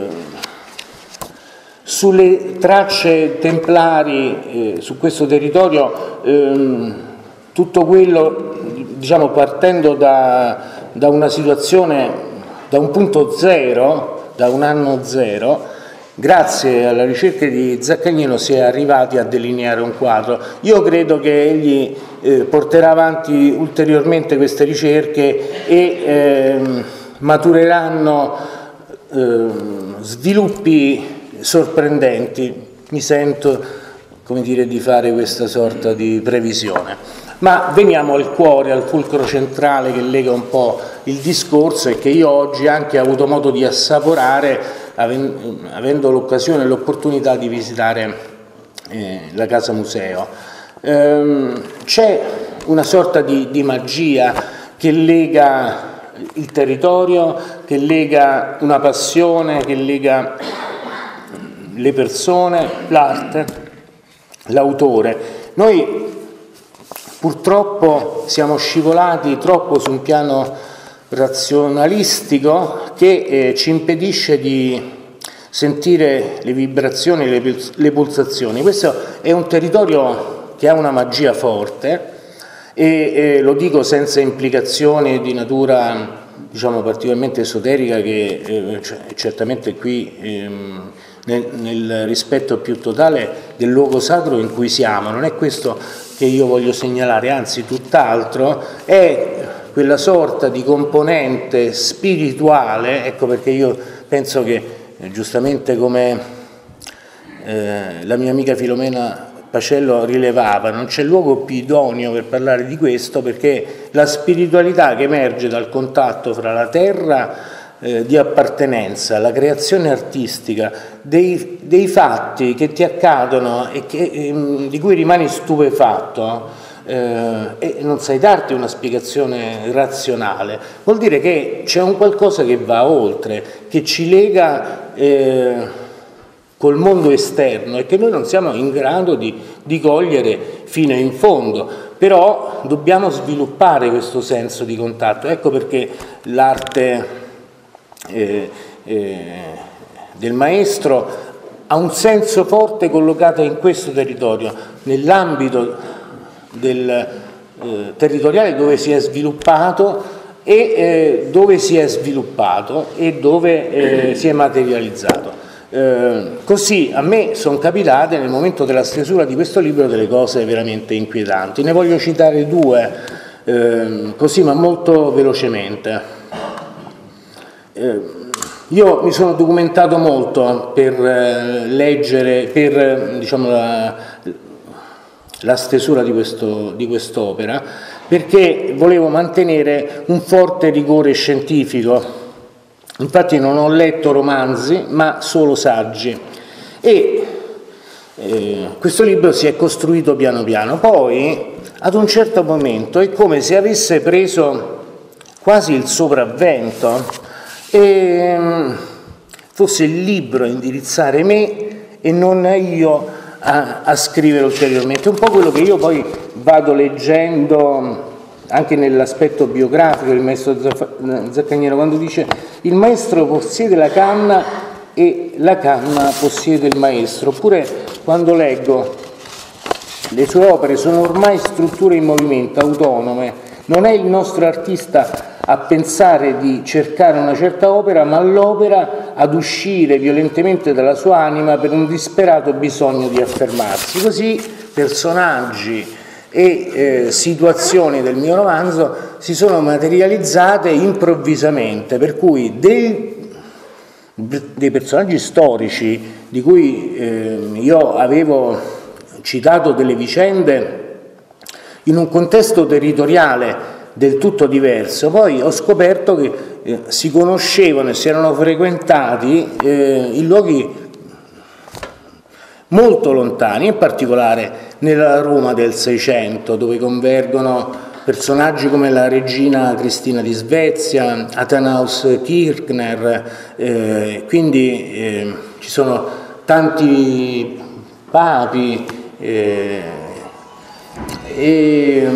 Speaker 3: sulle tracce templari eh, su questo territorio, ehm, tutto quello, diciamo, partendo da, da una situazione, da un punto zero, da un anno zero, grazie alla ricerca di Zaccagnino si è arrivati a delineare un quadro. Io credo che egli eh, porterà avanti ulteriormente queste ricerche e eh, matureranno eh, sviluppi sorprendenti. Mi sento, come dire, di fare questa sorta di previsione. Ma veniamo al cuore, al fulcro centrale che lega un po' il discorso e che io oggi anche ho avuto modo di assaporare avendo l'occasione e l'opportunità di visitare eh, la Casa Museo. Ehm, c'è una sorta di, di magia che lega il territorio, che lega una passione, che lega le persone, l'arte, l'autore. Noi purtroppo siamo scivolati troppo su un piano razionalistico che eh, ci impedisce di sentire le vibrazioni, le, le pulsazioni. Questo è un territorio che ha una magia forte e eh, lo dico senza implicazioni di natura, diciamo, particolarmente esoterica, che eh, certamente qui ehm, nel, nel rispetto più totale del luogo sacro in cui siamo. Non è questo che io voglio segnalare, anzi tutt'altro, è quella sorta di componente spirituale. Ecco perché io penso che, eh, giustamente come eh, la mia amica Filomena Pacello rilevava, non c'è luogo più idoneo per parlare di questo, perché la spiritualità che emerge dal contatto fra la terra eh, di appartenenza, la creazione artistica, dei, dei fatti che ti accadono e che, eh, di cui rimani stupefatto, Eh, e non sai darti una spiegazione razionale, vuol dire che c'è un qualcosa che va oltre, che ci lega eh, col mondo esterno e che noi non siamo in grado di, di cogliere fino in fondo. però dobbiamo sviluppare questo senso di contatto. Ecco perché l'arte eh, eh, del maestro ha un senso forte collocato in questo territorio, nell'ambito del eh, territoriale dove si è sviluppato e eh, dove si è sviluppato e dove eh, si è materializzato. Eh, così a me sono capitate nel momento della stesura di questo libro delle cose veramente inquietanti. Ne voglio citare due, eh, così ma molto velocemente. Eh, io mi sono documentato molto per eh, leggere, per eh, diciamo, la, la stesura di, questo, di quest'opera, perché volevo mantenere un forte rigore scientifico. Infatti non ho letto romanzi, ma solo saggi. E eh, questo libro si è costruito piano piano. Poi, ad un certo momento, è come se avesse preso quasi il sopravvento e fosse il libro a indirizzare me e non io a, a scrivere ulteriormente. Un po' quello che io poi vado leggendo anche nell'aspetto biografico del maestro Zaccagnino, quando dice il maestro possiede la canna e la canna possiede il maestro. Oppure quando leggo le sue opere sono ormai strutture in movimento, autonome, non è il nostro artista a pensare di cercare una certa opera, ma l'opera ad uscire violentemente dalla sua anima per un disperato bisogno di affermarsi. Così personaggi e eh, situazioni del mio romanzo si sono materializzate improvvisamente, per cui dei, dei personaggi storici di cui eh, io avevo citato delle vicende in un contesto territoriale del tutto diverso, poi ho scoperto che eh, si conoscevano e si erano frequentati eh, in luoghi molto lontani, in particolare nella Roma del Seicento, dove convergono personaggi come la regina Cristina di Svezia, Athanasius Kirchner, eh, quindi eh, ci sono tanti papi eh, e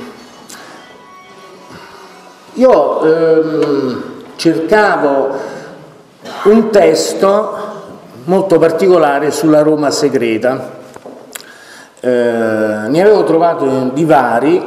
Speaker 3: io ehm, cercavo un testo molto particolare sulla Roma segreta. Eh, ne avevo trovato di vari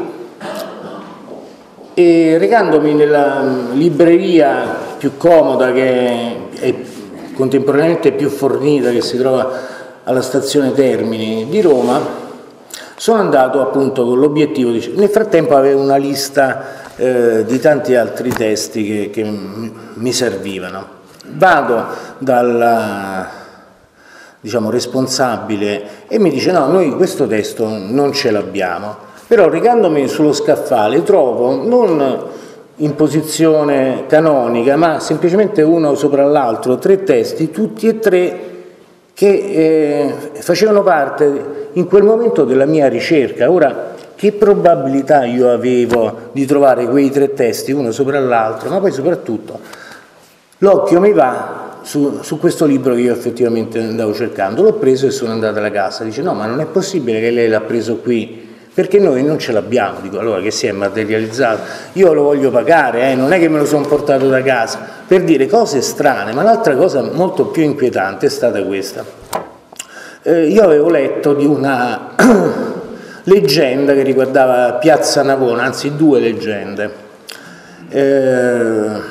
Speaker 3: e recandomi nella libreria più comoda, che è contemporaneamente più fornita, che si trova alla stazione Termini di Roma, sono andato appunto con l'obiettivo di... Nel frattempo avevo una lista eh, di tanti altri testi che, che mi servivano. Vado dal diciamo, responsabile e mi dice no, noi questo testo non ce l'abbiamo, però recandomi sullo scaffale trovo non in posizione canonica, ma semplicemente uno sopra l'altro, tre testi, tutti e tre che eh, facevano parte in quel momento della mia ricerca. Ora, che probabilità io avevo di trovare quei tre testi uno sopra l'altro, ma poi soprattutto l'occhio mi va su, su questo libro che io effettivamente andavo cercando. L'ho preso e sono andato alla casa. Dice no, ma non è possibile che lei l'ha preso qui, perché noi non ce l'abbiamo. Dico allora che si è materializzato, io lo voglio pagare, eh? Non è che me lo sono portato da casa, per dire cose strane. Ma l'altra cosa molto più inquietante è stata questa. Eh, io avevo letto di una leggenda che riguardava Piazza Navona, anzi due leggende. Eh,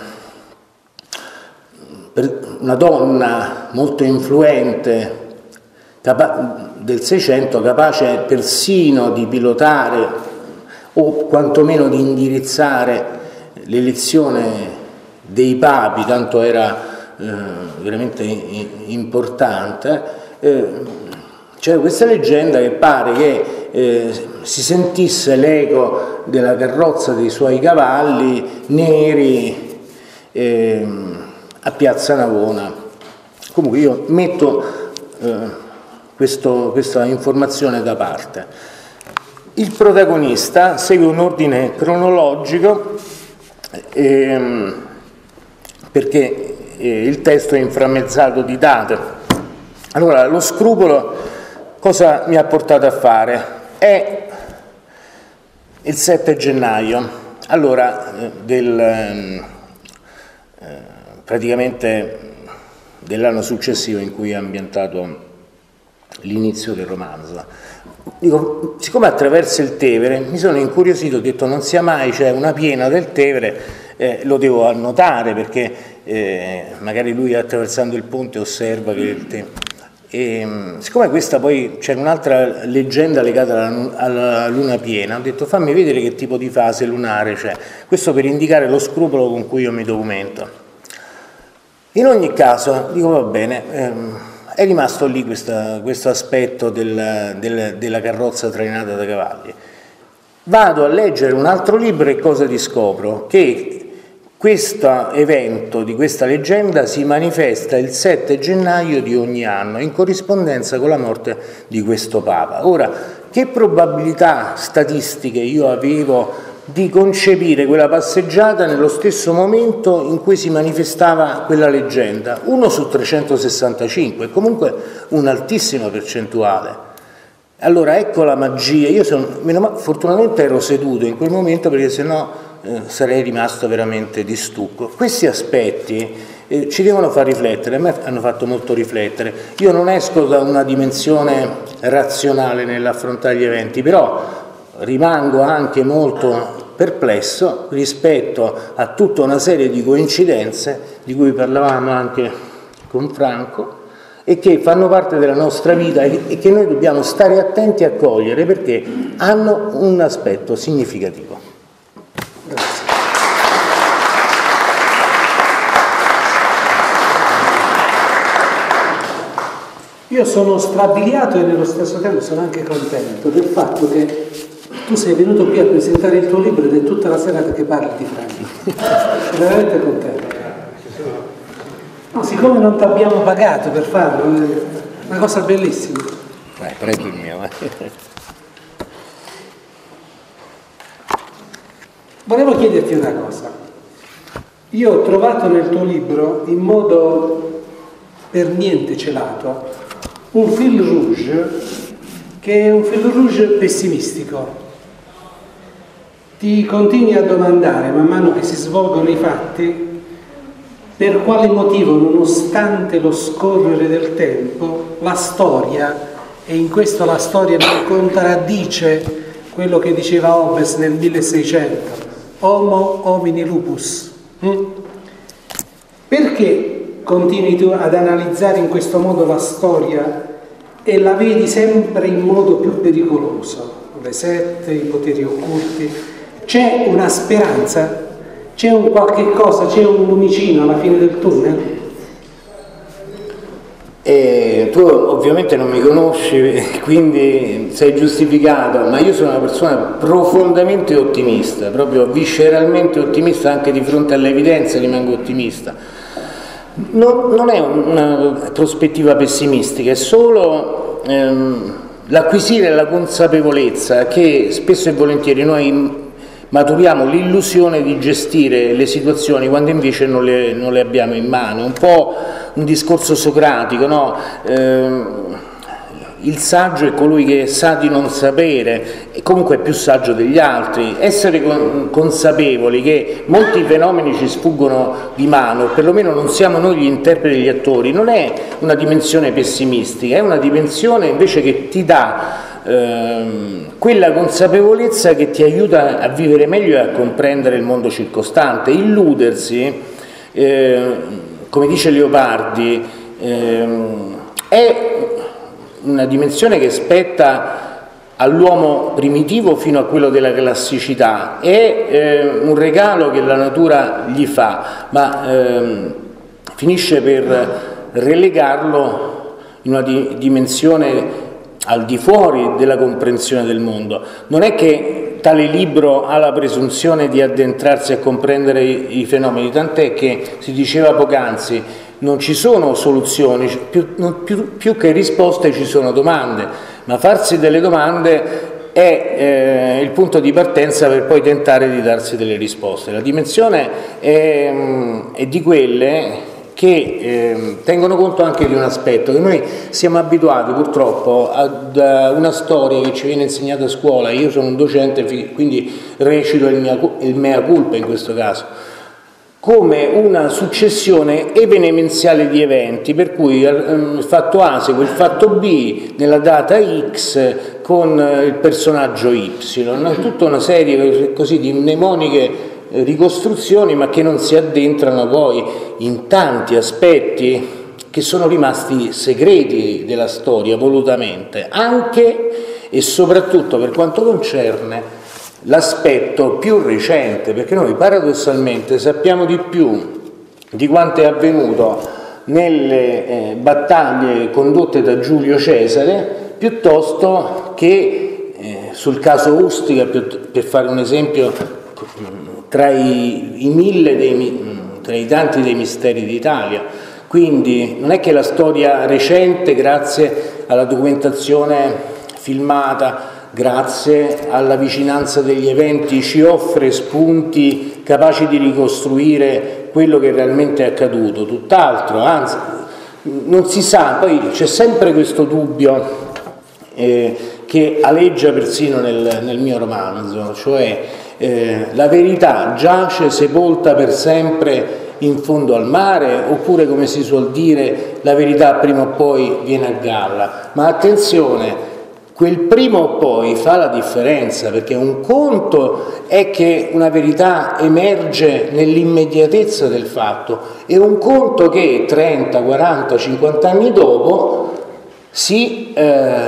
Speaker 3: una donna molto influente del Seicento, capace persino di pilotare o quantomeno di indirizzare l'elezione dei papi, tanto era eh, veramente importante. Eh, c'è questa leggenda che pare che eh, si sentisse l'eco della carrozza dei suoi cavalli neri eh, a Piazza Navona. Comunque io metto eh, questo, questa informazione da parte. Il protagonista segue un ordine cronologico ehm, perché eh, il testo è inframmezzato di date. Allora, lo scrupolo cosa mi ha portato a fare? È il sette gennaio, allora, eh, del, eh, praticamente dell'anno successivo in cui è ambientato l'inizio del romanzo. Dico, siccome attraversa il Tevere, mi sono incuriosito, ho detto non sia mai c'è una piena del Tevere, eh, lo devo annotare perché eh, magari lui attraversando il ponte osserva che il Tevere... E, siccome questa poi c'è un'altra leggenda legata alla, alla luna piena, ho detto fammi vedere che tipo di fase lunare c'è, questo per indicare lo scrupolo con cui io mi documento. In ogni caso, dico va bene, ehm, è rimasto lì questa, questo aspetto del, del, della carrozza trainata da cavalli. Vado a leggere un altro libro e cosa ti scopro? Che questo evento di questa leggenda si manifesta il sette gennaio di ogni anno, in corrispondenza con la morte di questo Papa. Ora, che probabilità statistiche io avevo di concepire quella passeggiata nello stesso momento in cui si manifestava quella leggenda? uno su trecentosessantacinque, comunque un'altissima percentuale. Allora ecco la magia, io sono, fortunatamente ero seduto in quel momento perché sennò eh, sarei rimasto veramente di stucco. Questi aspetti eh, ci devono far riflettere, a me hanno fatto molto riflettere. Io non esco da una dimensione razionale nell'affrontare gli eventi, però rimango anche molto perplesso rispetto a tutta una serie di coincidenze di cui parlavamo anche con Franco e che fanno parte della nostra vita e che noi dobbiamo stare attenti a cogliere perché hanno un aspetto significativo. Grazie.
Speaker 1: Io sono strabiliato e nello stesso tempo sono anche contento del fatto che tu sei venuto qui a presentare il tuo libro ed è tutta la serata che parli di Franco. Sono veramente contento. No, siccome non ti abbiamo pagato per farlo, è una cosa bellissima.
Speaker 3: Vai, prendi il mio. Eh.
Speaker 1: Volevo chiederti una cosa. Io ho trovato nel tuo libro, in modo per niente celato, un fil rouge che è un fil rouge pessimistico. Ti continui a domandare, man mano che si svolgono i fatti, per quale motivo, nonostante lo scorrere del tempo, la storia, e in questo la storia non contraddice quello che diceva Hobbes nel milleseicento, Homo homini lupus. Mm? Perché continui tu ad analizzare in questo modo la storia e la vedi sempre in modo più pericoloso? Le sette, i poteri occulti. C'è una speranza? C'è un qualche cosa, c'è un lumicino alla fine del tunnel?
Speaker 3: E tu ovviamente non mi conosci, quindi sei giustificato, ma io sono una persona profondamente ottimista, proprio visceralmente ottimista, anche di fronte alle evidenze rimango ottimista. Non, non è una prospettiva pessimistica, è solo ehm, l'acquisire la consapevolezza che spesso e volentieri noi maturiamo l'illusione di gestire le situazioni quando invece non le, non le abbiamo in mano. Un po' un discorso socratico, no? Eh, il saggio è colui che sa di non sapere e comunque è più saggio degli altri. Essere con, consapevoli che molti fenomeni ci sfuggono di mano, perlomeno non siamo noi gli interpreti degli attori, non è una dimensione pessimistica, è una dimensione invece che ti dà quella consapevolezza che ti aiuta a vivere meglio e a comprendere il mondo circostante. Illudersi, eh, come dice Leopardi, eh, è una dimensione che spetta all'uomo primitivo fino a quello della classicità, è eh, un regalo che la natura gli fa, ma eh, finisce per relegarlo in una di- dimensione al di fuori della comprensione del mondo. Non è che tale libro ha la presunzione di addentrarsi a comprendere i, i fenomeni, tant'è che si diceva poc'anzi non ci sono soluzioni, più, non, più, più che risposte ci sono domande, ma farsi delle domande è eh, il punto di partenza per poi tentare di darsi delle risposte. La dimensione è, è di quelle che che eh, tengono conto anche di un aspetto, che noi siamo abituati purtroppo ad uh, una storia che ci viene insegnata a scuola. Io sono un docente, quindi recito il, mia, il mea culpa in questo caso, come una successione evenemenziale di eventi, per cui il fatto A segue il fatto B nella data X con il personaggio Y, tutta una serie così di mnemoniche ricostruzioni, ma che non si addentrano poi in tanti aspetti che sono rimasti segreti della storia volutamente, anche e soprattutto per quanto concerne l'aspetto più recente, perché noi paradossalmente sappiamo di più di quanto è avvenuto nelle eh, battaglie condotte da Giulio Cesare piuttosto che eh, sul caso Ustica, per, per fare un esempio tra i, i mille dei, tra i tanti dei misteri d'Italia. Quindi non è che la storia recente, grazie alla documentazione filmata, grazie alla vicinanza degli eventi, ci offre spunti capaci di ricostruire quello che realmente è accaduto, tutt'altro, anzi non si sa, poi c'è sempre questo dubbio eh, che aleggia persino nel, nel mio romanzo, cioè eh, la verità giace sepolta per sempre in fondo al mare, oppure, come si suol dire, la verità prima o poi viene a galla. Ma attenzione, quel prima o poi fa la differenza, perché un conto è che una verità emerge nell'immediatezza del fatto e un conto che trenta, quaranta, cinquanta anni dopo si eh,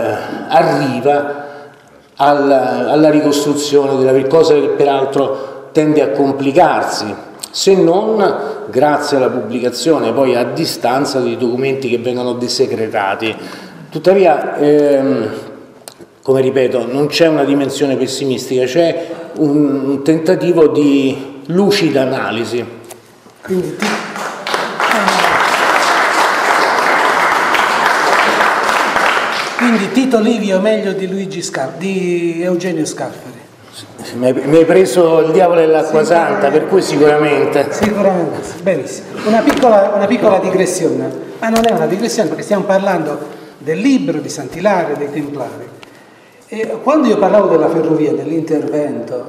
Speaker 3: arriva alla, alla ricostruzione della cosa che peraltro tende a complicarsi, se non grazie alla pubblicazione poi a distanza di documenti che vengono desecretati. Tuttavia, ehm, come ripeto, non c'è una dimensione pessimistica, c'è un, un tentativo di lucida analisi.
Speaker 1: Quindi ti... Quindi Tito Livio meglio di, Luigi Scar... di Eugenio Scalfari.
Speaker 3: Mi hai preso il diavolo dell'acqua santa, per cui sicuramente.
Speaker 1: Sicuramente, benissimo. Una piccola, una piccola digressione, ma non è una digressione perché stiamo parlando del libro di Sant'Ilario, dei Templari. E quando io parlavo della ferrovia, dell'intervento,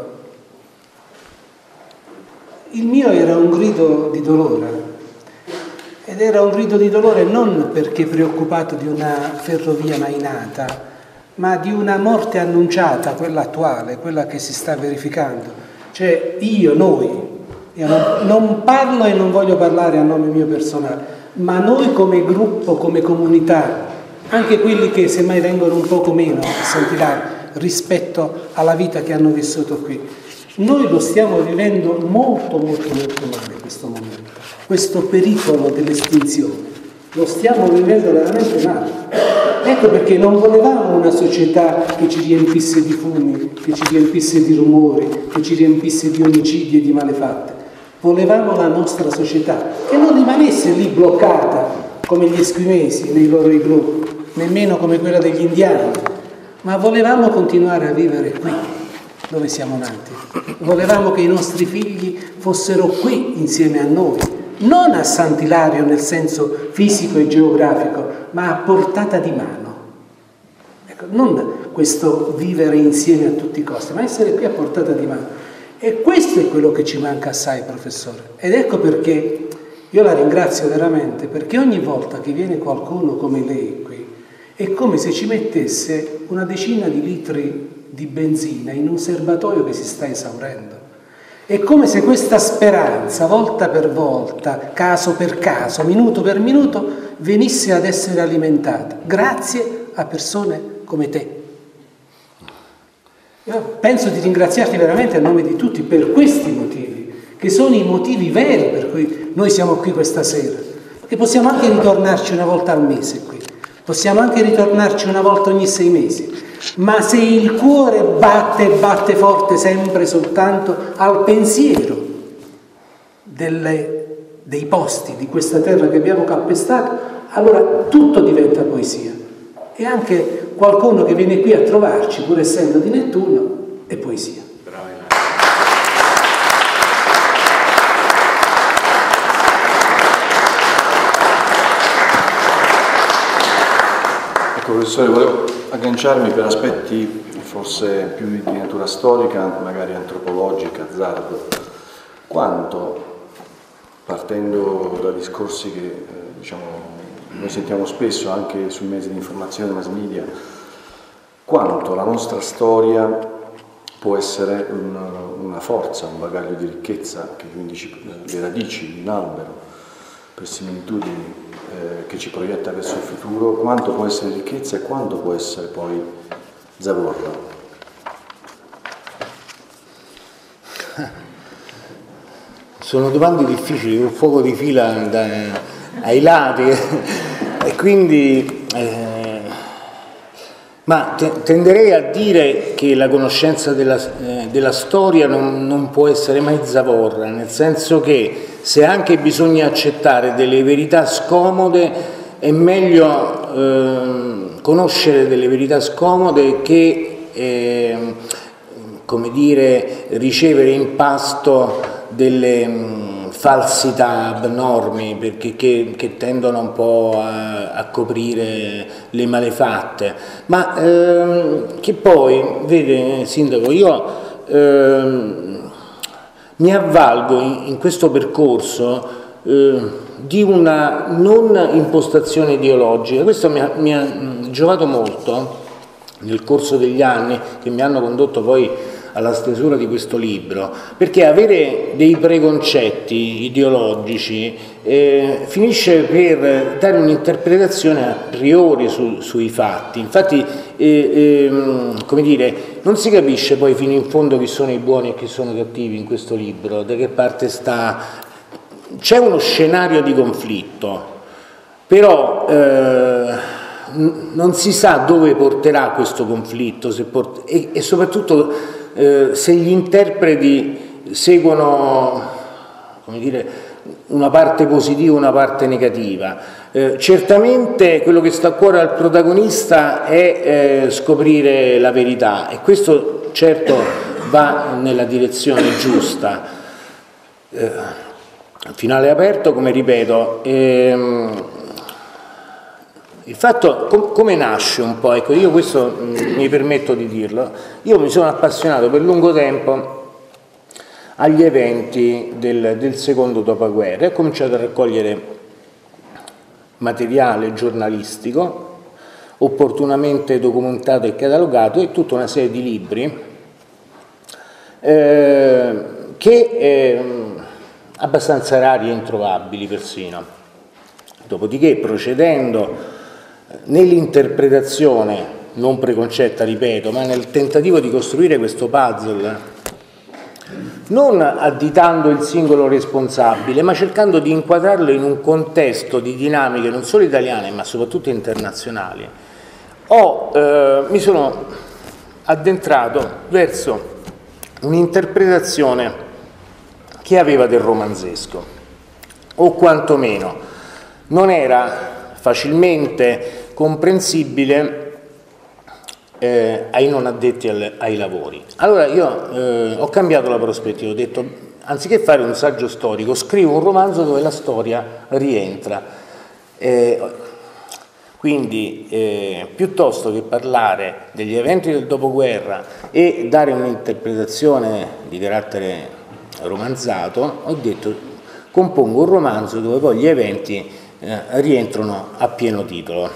Speaker 1: il mio era un grido di dolore, ed era un grido di dolore non perché preoccupato di una ferrovia mai nata, ma di una morte annunciata, quella attuale, quella che si sta verificando. Cioè io, noi, io non, non parlo e non voglio parlare a nome mio personale, ma noi come gruppo, come comunità, anche quelli che semmai vengono un poco meno a Sant'Ilario rispetto alla vita che hanno vissuto qui, noi lo stiamo vivendo molto molto molto male in questo momento, questo pericolo dell'estinzione lo stiamo vivendo veramente male. Ecco perché non volevamo una società che ci riempisse di fumi, che ci riempisse di rumori, che ci riempisse di omicidi e di malefatte. Volevamo la nostra società che non rimanesse lì bloccata come gli eschimesi nei loro igloo, nemmeno come quella degli indiani, ma volevamo continuare a vivere qui, dove siamo nati. Volevamo che i nostri figli fossero qui insieme a noi, non a Sant'Ilario nel senso fisico e geografico, ma a portata di mano. Ecco, non questo vivere insieme a tutti i costi, ma essere qui a portata di mano. E questo è quello che ci manca assai, professore. Ed ecco perché io la ringrazio veramente, perché ogni volta che viene qualcuno come lei qui, è come se ci mettesse una decina di litri di benzina in un serbatoio che si sta esaurendo. È come se questa speranza, volta per volta, caso per caso, minuto per minuto, venisse ad essere alimentata, grazie a persone come te. Io penso di ringraziarti veramente a nome di tutti per questi motivi, che sono i motivi veri per cui noi siamo qui questa sera. Perché possiamo anche ritornarci una volta al mese qui, possiamo anche ritornarci una volta ogni sei mesi, ma se il cuore batte e batte forte sempre soltanto al pensiero delle, dei posti di questa terra che abbiamo calpestato, allora tutto diventa poesia. E anche qualcuno che viene qui a trovarci, pur essendo di Nettuno, è poesia.
Speaker 4: professore, volevo agganciarmi per aspetti forse più di natura storica, magari antropologica, azzardo. Quanto, partendo da discorsi che eh, diciamo, noi sentiamo spesso anche sui mezzi di informazione, mass media, quanto la nostra storia può essere un, una forza, un bagaglio di ricchezza, che quindi ci, le radici di un albero, per similitudini, eh, che ci proietta verso il futuro, quanto può essere ricchezza e quanto può essere poi zavorra.
Speaker 3: Sono domande difficili, un fuoco di fila da, ai lati e quindi... Eh, Ma tenderei a dire che la conoscenza della, eh, della storia non, non può essere mai zavorra, nel senso che se anche bisogna accettare delle verità scomode, è meglio eh, conoscere delle verità scomode che, eh, come dire, ricevere in pasto delle mh, falsità abnormi, perché che, che tendono un po' a, a coprire le malefatte, ma ehm, che poi, vede Sindaco, io ehm, mi avvalgo in, in questo percorso eh, di una non impostazione ideologica. Questo mi ha, mi ha giovato molto nel corso degli anni che mi hanno condotto poi alla stesura di questo libro, perché avere dei preconcetti ideologici eh, finisce per dare un'interpretazione a priori su, sui fatti. Infatti, eh, eh, come dire, non si capisce poi fino in fondo chi sono i buoni e chi sono i cattivi in questo libro, da che parte sta. C'è uno scenario di conflitto, però eh, non si sa dove porterà questo conflitto se port- e, e soprattutto Eh, se gli interpreti seguono, come dire, una parte positiva o una parte negativa. Eh, certamente quello che sta a cuore al protagonista è eh, scoprire la verità, e questo certo va nella direzione giusta. Eh, finale aperto, come ripeto, ehm, il fatto, com come nasce un po', ecco, io questo mh, mi permetto di dirlo, io mi sono appassionato per lungo tempo agli eventi del, del secondo dopoguerra e ho cominciato a raccogliere materiale giornalistico, opportunamente documentato e catalogato, e tutta una serie di libri eh, che eh, abbastanza rari e introvabili persino. Dopodiché, procedendo nell'interpretazione non preconcetta, ripeto, ma nel tentativo di costruire questo puzzle, non additando il singolo responsabile, ma cercando di inquadrarlo in un contesto di dinamiche non solo italiane ma soprattutto internazionali, ho, eh, mi sono addentrato verso un'interpretazione che aveva del romanzesco, o quantomeno non era facilmente comprensibile eh, ai non addetti al, ai lavori. Allora io eh, ho cambiato la prospettiva, ho detto, anziché fare un saggio storico, scrivo un romanzo dove la storia rientra. Eh, quindi eh, piuttosto che parlare degli eventi del dopoguerra e dare un'interpretazione di carattere romanzato, ho detto compongo un romanzo dove poi gli eventi Eh, rientrano a pieno titolo.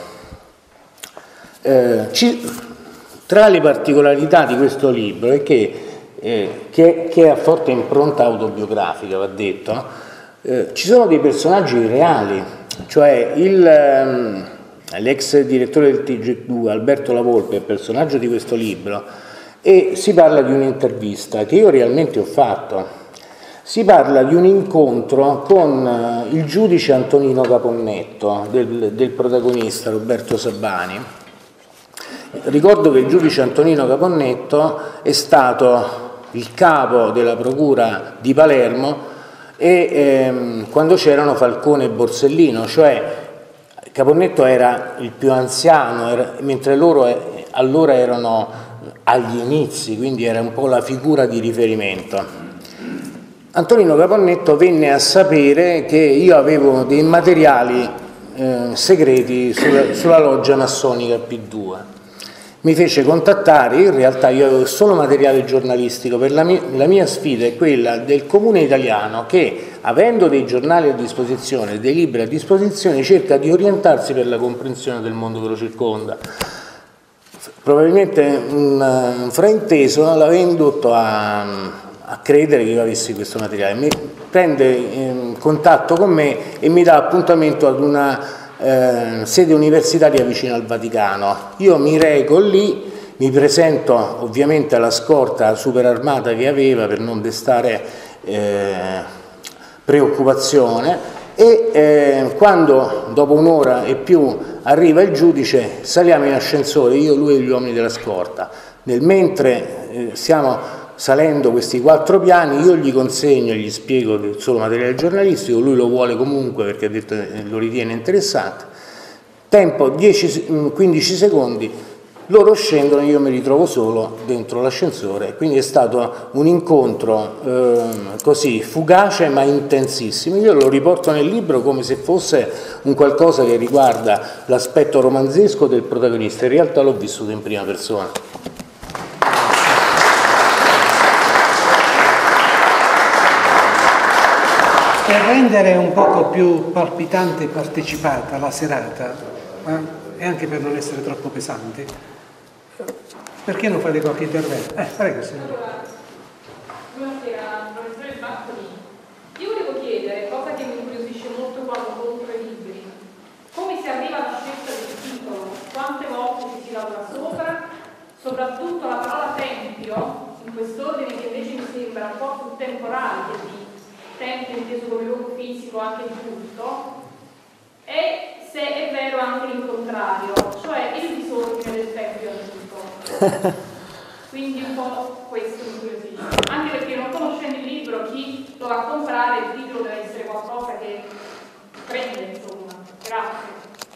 Speaker 3: Eh, ci, tra le particolarità di questo libro è che, eh, che, che ha forte impronta autobiografica, va detto, eh, ci sono dei personaggi reali, cioè ehm, l'ex direttore del T G due, Alberto La Volpe, è il personaggio di questo libro, e si parla di un'intervista che io realmente ho fatto. Si parla di un incontro con il giudice Antonino Caponnetto, del, del protagonista Roberto Sabani. Ricordo che il giudice Antonino Caponnetto è stato il capo della procura di Palermo e ehm, quando c'erano Falcone e Borsellino, cioè Caponnetto era il più anziano, era, mentre loro eh, allora erano agli inizi, quindi era un po' la figura di riferimento. Antonino Caponnetto venne a sapere che io avevo dei materiali eh, segreti sulla, sulla loggia massonica P due. Mi fece contattare, in realtà io avevo solo materiale giornalistico, per la mia, la mia sfida è quella del comune italiano che, avendo dei giornali a disposizione, dei libri a disposizione, cerca di orientarsi per la comprensione del mondo che lo circonda. Probabilmente un, un frainteso l'aveva indotto a, a credere che io avessi questo materiale. Mi prende in contatto con me e mi dà appuntamento ad una Eh, sede universitaria vicino al Vaticano. Io mi reco lì, mi presento ovviamente alla scorta super armata che aveva per non destare eh, preoccupazione e eh, quando dopo un'ora e più arriva il giudice saliamo in ascensore, io, lui e gli uomini della scorta. Nel mentre eh, stiamo salendo questi quattro piani, io gli consegno, gli spiego che è solo materiale giornalistico, lui lo vuole comunque perché ha detto che lo ritiene interessante. Tempo dieci quindici secondi, loro scendono e io mi ritrovo solo dentro l'ascensore, quindi è stato un incontro eh, così fugace ma intensissimo. Io lo riporto nel libro come se fosse un qualcosa che riguarda l'aspetto romanzesco del protagonista, in realtà l'ho vissuto in prima persona.
Speaker 1: Per rendere un poco più palpitante e partecipata la serata, eh, e anche per non essere troppo pesante, perché non fate qualche intervento? Eh, prego, signora.
Speaker 6: Buonasera, professore Bartolini. Io volevo chiedere, cosa che mi incuriosisce molto quando compro i libri, come si arriva alla scelta del titolo, quante volte ci si lavora sopra, soprattutto la parola tempio, in quest'ordine che invece mi sembra un po' più temporale che di tempo inteso come luogo fisico anche di culto, e se è vero anche il contrario, cioè il disordine del tempio antico. Quindi un po' questo mi incuriosisce, anche perché non conoscendo il libro, chi lo va a comprare, il titolo deve essere qualcosa che prende, insomma. Grazie.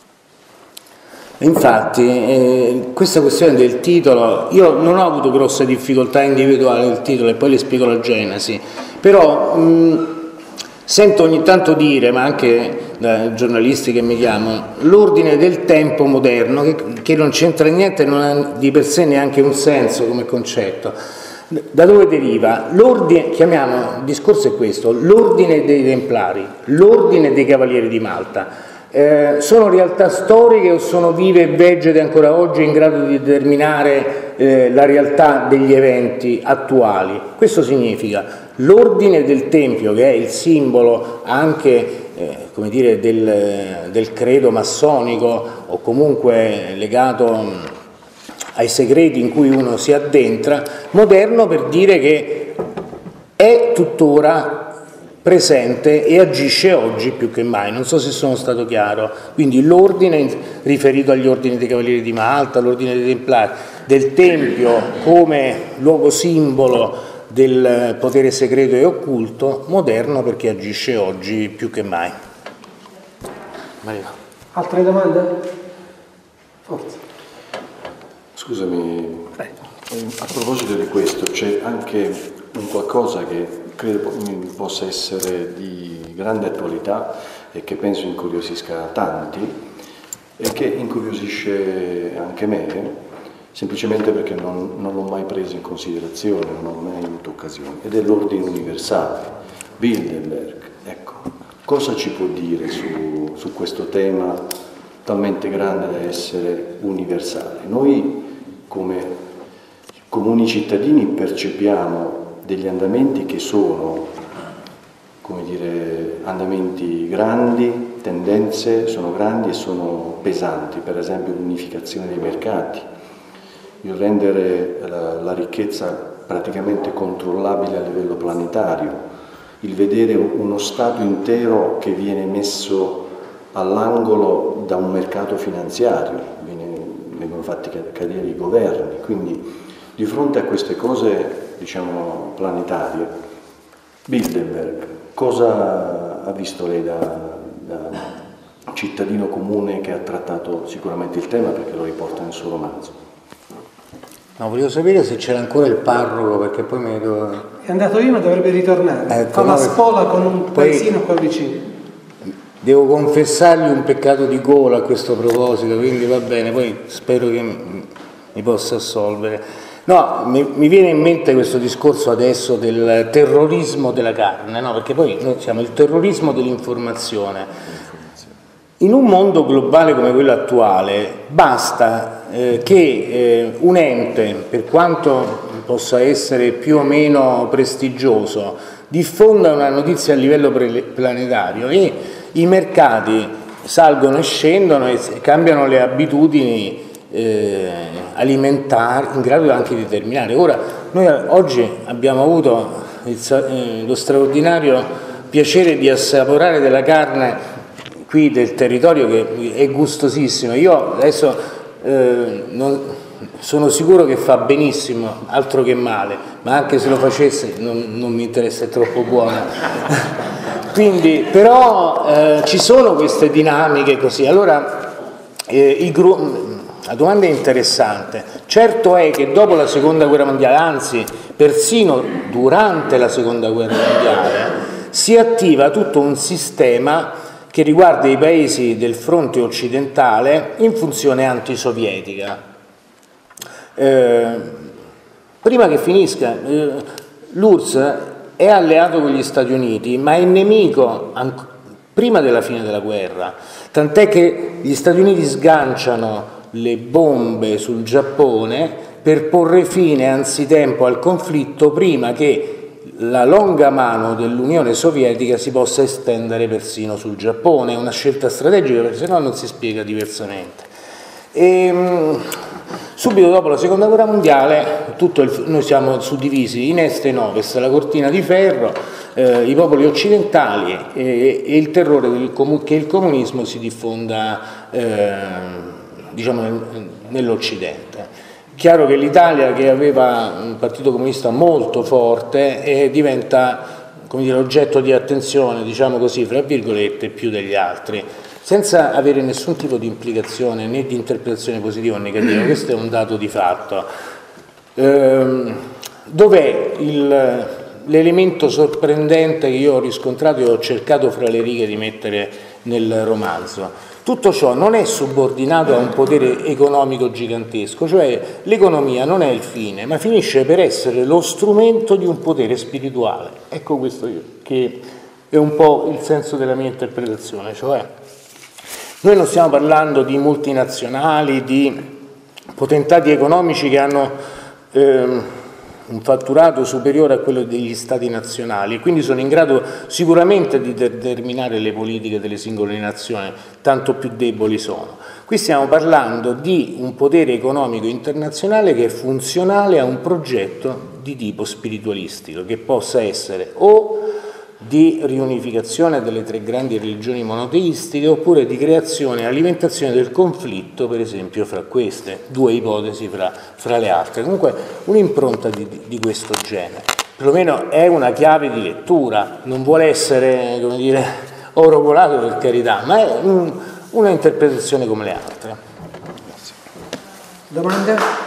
Speaker 3: Infatti, eh, questa questione del titolo, io non ho avuto grosse difficoltà individuali del titolo e poi le spiego la genesi, però mh, sento ogni tanto dire, ma anche da giornalisti che mi chiamano, l'ordine del tempo moderno, che, che non c'entra niente, non ha di per sé neanche un senso come concetto. Da dove deriva? L'ordine, chiamiamo, il discorso è questo, l'ordine dei Templari, l'ordine dei Cavalieri di Malta. Eh, sono realtà storiche o sono vive e vegete ancora oggi in grado di determinare eh, la realtà degli eventi attuali? Questo significa l'ordine del Tempio, che è il simbolo anche eh, come dire, del, del credo massonico o comunque legato mh, ai segreti in cui uno si addentra, moderno per dire che è tuttora presente e agisce oggi più che mai. Non so se sono stato chiaro. Quindi l'ordine riferito agli ordini dei Cavalieri di Malta, l'ordine dei Templari, del Tempio come luogo simbolo del potere segreto e occulto, moderno perché agisce oggi più che mai. Mario.
Speaker 1: Altre domande? Forza.
Speaker 4: Scusami, a proposito di questo, c'è anche un qualcosa che credo possa essere di grande attualità e che penso incuriosisca tanti e che incuriosisce anche me, semplicemente perché non, non l'ho mai preso in considerazione, non ho mai avuto occasione, ed è l'ordine universale, Bilderberg. Ecco, cosa ci può dire su, su questo tema talmente grande da essere universale? Noi come comuni cittadini percepiamo degli andamenti che sono, come dire, andamenti grandi, tendenze sono grandi e sono pesanti, per esempio l'unificazione dei mercati, il rendere la, la ricchezza praticamente controllabile a livello planetario, il vedere uno Stato intero che viene messo all'angolo da un mercato finanziario, viene, vengono fatti cadere i governi, quindi di fronte a queste cose, diciamo, planetarie, Bilderberg, cosa ha visto lei da, da cittadino comune che ha trattato sicuramente il tema perché lo riporta nel suo romanzo?
Speaker 3: No, volevo sapere se c'era ancora il parroco, perché poi mi devo...
Speaker 1: È andato via ma dovrebbe ritornare.
Speaker 3: Ecco,
Speaker 1: Fa
Speaker 3: no,
Speaker 1: la spola con un
Speaker 3: poi...
Speaker 1: paesino qua vicino.
Speaker 3: devo confessargli un peccato di gola a questo proposito, quindi va bene, poi spero che mi possa assolvere. No, mi, mi viene in mente questo discorso adesso del terrorismo della carne, no? Perché poi noi siamo il terrorismo dell'informazione. In un mondo globale come quello attuale basta eh, che eh, un ente, per quanto possa essere più o meno prestigioso, diffonda una notizia a livello planetario e i mercati salgono e scendono e cambiano le abitudini Eh, alimentari in grado anche di determinare. Ora, noi oggi abbiamo avuto il, eh, lo straordinario piacere di assaporare della carne qui del territorio che è gustosissima. Io adesso eh, non, sono sicuro che fa benissimo, altro che male, ma anche se lo facesse non, non mi interessa, è troppo buona. Quindi, però eh, ci sono queste dinamiche così. Allora, eh, i gruppi. La domanda è interessante. Certo è che dopo la seconda guerra mondiale, anzi persino durante la seconda guerra mondiale, si attiva tutto un sistema che riguarda i paesi del fronte occidentale in funzione antisovietica. Eh, prima che finisca, eh, l'U R S S è alleato con gli Stati Uniti, ma è nemico anche prima della fine della guerra, tant'è che gli Stati Uniti sganciano le bombe sul Giappone per porre fine anzitempo al conflitto prima che la longa mano dell'Unione Sovietica si possa estendere persino sul Giappone. È una scelta strategica perché sennò non si spiega diversamente. E, mh, subito dopo la seconda guerra mondiale tutto il, noi siamo suddivisi in est e in ovest, la cortina di ferro, eh, i popoli occidentali e, e il terrore del, che il comunismo si diffonda eh, diciamo nell'Occidente. Chiaro che l'Italia, che aveva un partito comunista molto forte, eh, diventa, come dire, oggetto di attenzione, diciamo così, fra virgolette, più degli altri, senza avere nessun tipo di implicazione né di interpretazione positiva o negativa. Questo è un dato di fatto. Ehm, dov'è il, l'elemento sorprendente che io ho riscontrato e ho cercato fra le righe di mettere nel romanzo? Tutto ciò non è subordinato a un potere economico gigantesco, cioè l'economia non è il fine, ma finisce per essere lo strumento di un potere spirituale. Ecco questo che è un po' il senso della mia interpretazione, cioè noi non stiamo parlando di multinazionali, di potentati economici che hanno ehm, un fatturato superiore a quello degli stati nazionali e quindi sono in grado sicuramente di determinare le politiche delle singole nazioni, tanto più deboli sono. Qui stiamo parlando di un potere economico internazionale che è funzionale a un progetto di tipo spiritualistico, che possa essere o di riunificazione delle tre grandi religioni monoteistiche oppure di creazione e alimentazione del conflitto, per esempio, fra queste due ipotesi fra, fra le altre. Comunque un'impronta di, di questo genere, perlomeno è una chiave di lettura, non vuole essere, come dire, oro colato, per carità, ma è un, una interpretazione come le altre.
Speaker 1: Domande?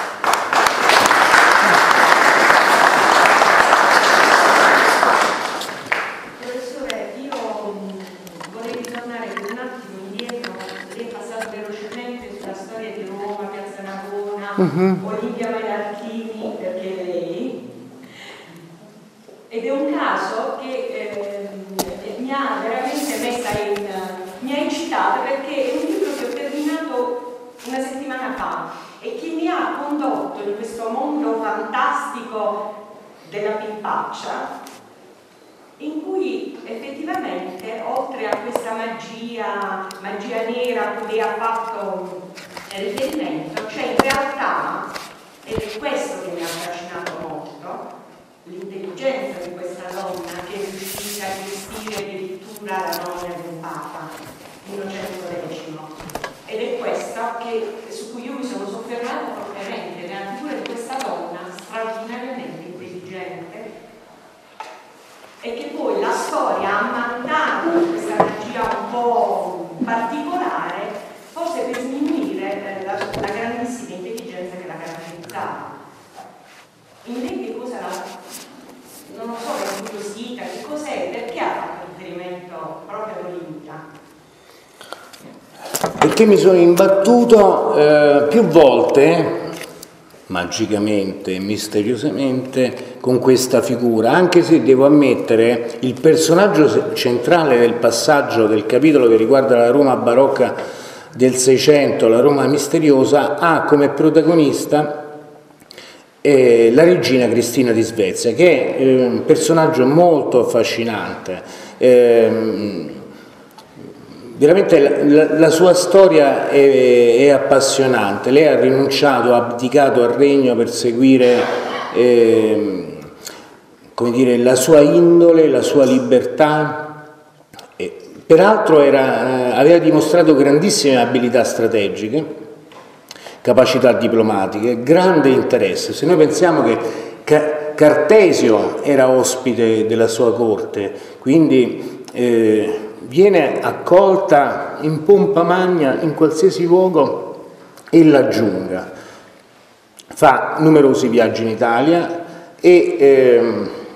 Speaker 7: Uh-huh. Olimpia Maynardini, perché è lei, ed è un caso che eh, mi ha veramente messa in, mi ha incitata, perché è un libro che ho terminato una settimana fa e che mi ha condotto in questo mondo fantastico della pimpaccia, in cui effettivamente, oltre a questa magia, magia nera a cui lei ha fatto riferimento, c'è in realtà, ed è questo che mi ha affascinato molto, l'intelligenza di questa donna che è riuscita a gestire addirittura la nomina di un Papa, Innocento decimo. Ed è questo che, su cui io mi sono soffermata fortemente, nella figura di questa donna straordinariamente intelligente, e che poi la storia ha mandato questa magia un po' particolare, forse per sminuire la, la grandissima intelligenza che la caratterizzava. In lei che cosa la, non lo so, è incuriosita, che cos'è, perché ha fatto riferimento proprio all'Olimpia?
Speaker 3: perché mi sono imbattuto eh, più volte, magicamente e misteriosamente, con questa figura, anche se devo ammettere il personaggio centrale del passaggio del capitolo che riguarda la Roma barocca del Seicento, la Roma misteriosa, ha come protagonista eh, la regina Cristina di Svezia, che è eh, un personaggio molto affascinante. Eh, veramente la, la, la sua storia è, è appassionante. Lei ha rinunciato, ha abdicato al regno per seguire eh, come dire, la sua indole, la sua libertà. E, peraltro era, aveva dimostrato grandissime abilità strategiche, capacità diplomatiche, grande interesse. Se noi pensiamo che Cartesio era ospite della sua corte, quindi eh, viene accolta in pompa magna in qualsiasi luogo e la giunga. Fa numerosi viaggi in Italia e eh,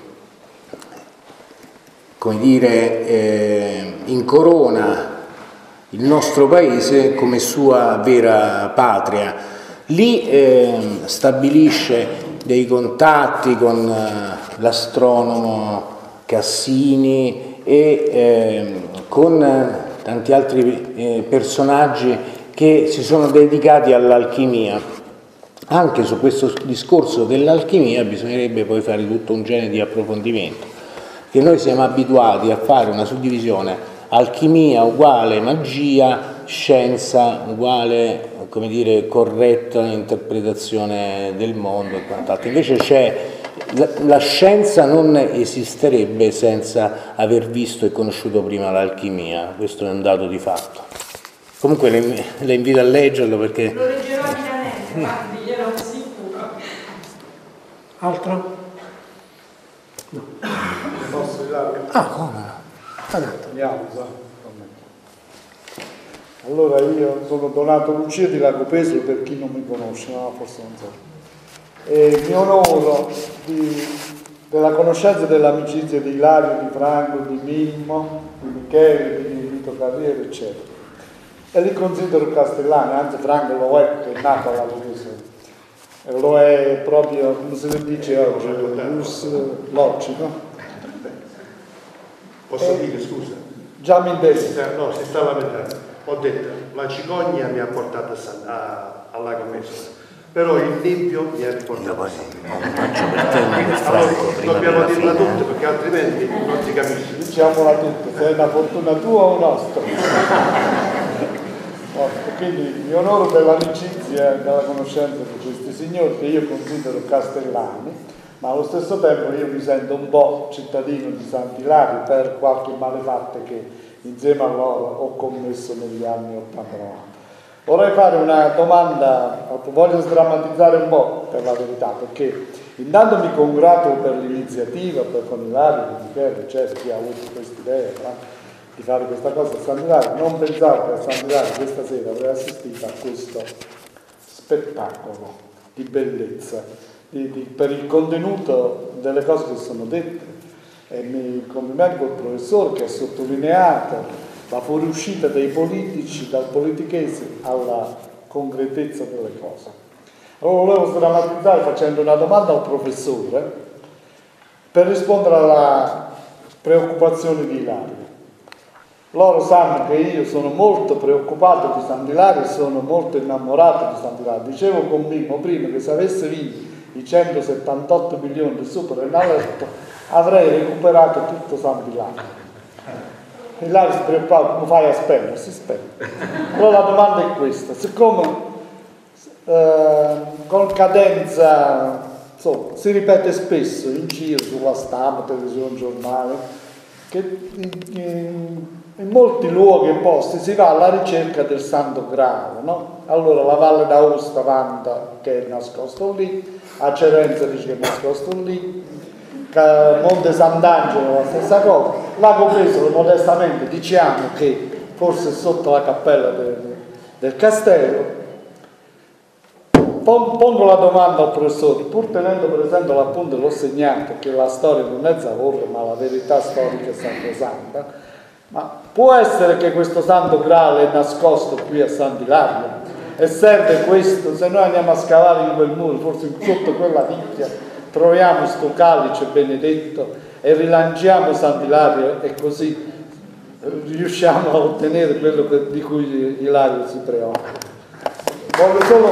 Speaker 3: come dire, eh, incorona il nostro paese come sua vera patria. Lì eh, stabilisce dei contatti con eh, l'astronomo Cassini e eh, con tanti altri eh, personaggi che si sono dedicati all'alchimia. Anche su questo discorso dell'alchimia bisognerebbe poi fare tutto un genere di approfondimento, che noi siamo abituati a fare una suddivisione alchimia uguale magia, scienza uguale, come dire, corretta interpretazione del mondo e quant'altro. Invece c'è la, la scienza non esisterebbe senza aver visto e conosciuto prima l'alchimia, questo è un dato di fatto. Comunque le, le invito a leggerlo perché...
Speaker 7: Lo leggerò finalmente, infatti glielo assicuro.
Speaker 1: Altro?
Speaker 8: No. Posso dare?
Speaker 1: Ah, come no?
Speaker 8: Andiamo, allora io sono Donato Lucia di Lago Pesaro, per chi non mi conosce, no, forse non so. E mi onoro di, della conoscenza e dell'amicizia di Ilario, di Franco, di Mimmo, di Michele, di Vito Carriere, eccetera. E li considero castellani, anzi Franco lo è perché è nato a Lago Pesaro. E lo è proprio, come si dice oggi, l'oggi, no?
Speaker 9: Posso eh, dire, scusa?
Speaker 8: Già mi interessa.
Speaker 9: No, si sta lamentando. Ho detto, la cicogna mi ha portato a, San, a, a Lago Pesaro, però il nibbio mi ha riportato a San Pesaro. Allora, dobbiamo dirla tutta perché altrimenti non si capisce.
Speaker 8: Diciamola tutta, se è una fortuna tua o nostra. No, quindi mi onoro dell'amicizia e della conoscenza di questi signori che io considero castellani, ma allo stesso tempo io mi sento un po' cittadino di Sant'Ilario per qualche malefatte che insieme a loro ho commesso negli anni ottanta novanta. Vorrei fare una domanda, voglio sdrammatizzare un po' per la verità, perché intanto mi congratulo per l'iniziativa, per con Ilario, con Michele, eccetera, chi ha avuto questa idea di fare questa cosa a Sant'Ilario. Non pensavo che a Sant'Ilario questa sera avrei assistito a questo spettacolo di bellezza. Di, di, per il contenuto delle cose che sono dette, e mi complimento col professore che ha sottolineato la fuoriuscita dei politici dal politichese alla concretezza delle cose. Allora volevo sdrammatizzare facendo una domanda al professore per rispondere alla preoccupazione di Ilario. Loro sanno che io sono molto preoccupato di Sant'Ilario e sono molto innamorato di Sant'Ilario. Dicevo con Mimmo prima che se avesse vinto i centosettantotto milioni di super enaletto avrei recuperato tutto Sant'Ilario. Ilario si preoccupava, come fai a spendere? Si spende. Allora la domanda è questa: siccome eh, con cadenza insomma, si ripete spesso in giro sulla stampa, televisione, giornale, che in, in, in molti luoghi e posti si va alla ricerca del Santo Graal, no? Allora la Valle d'Aosta vanta che è nascosto lì, a Cerenza dice che è nascosto lì, Monte Sant'Angelo la stessa cosa, Lago Pesaro modestamente diciamo che forse è sotto la cappella del, del castello. Pongo la domanda al professore, pur tenendo presente l'appunto l'ho segnato che la storia non è zavorra ma la verità storica è sacrosanta. Ma può essere che questo santo Graal è nascosto qui a Sant'Ilario? E serve questo, se noi andiamo a scavare in quel muro, forse sotto quella nicchia, troviamo questo calice benedetto e rilanciamo Sant'Ilario e così riusciamo a ottenere quello che, di cui Ilario si preoccupa. Voglio solo...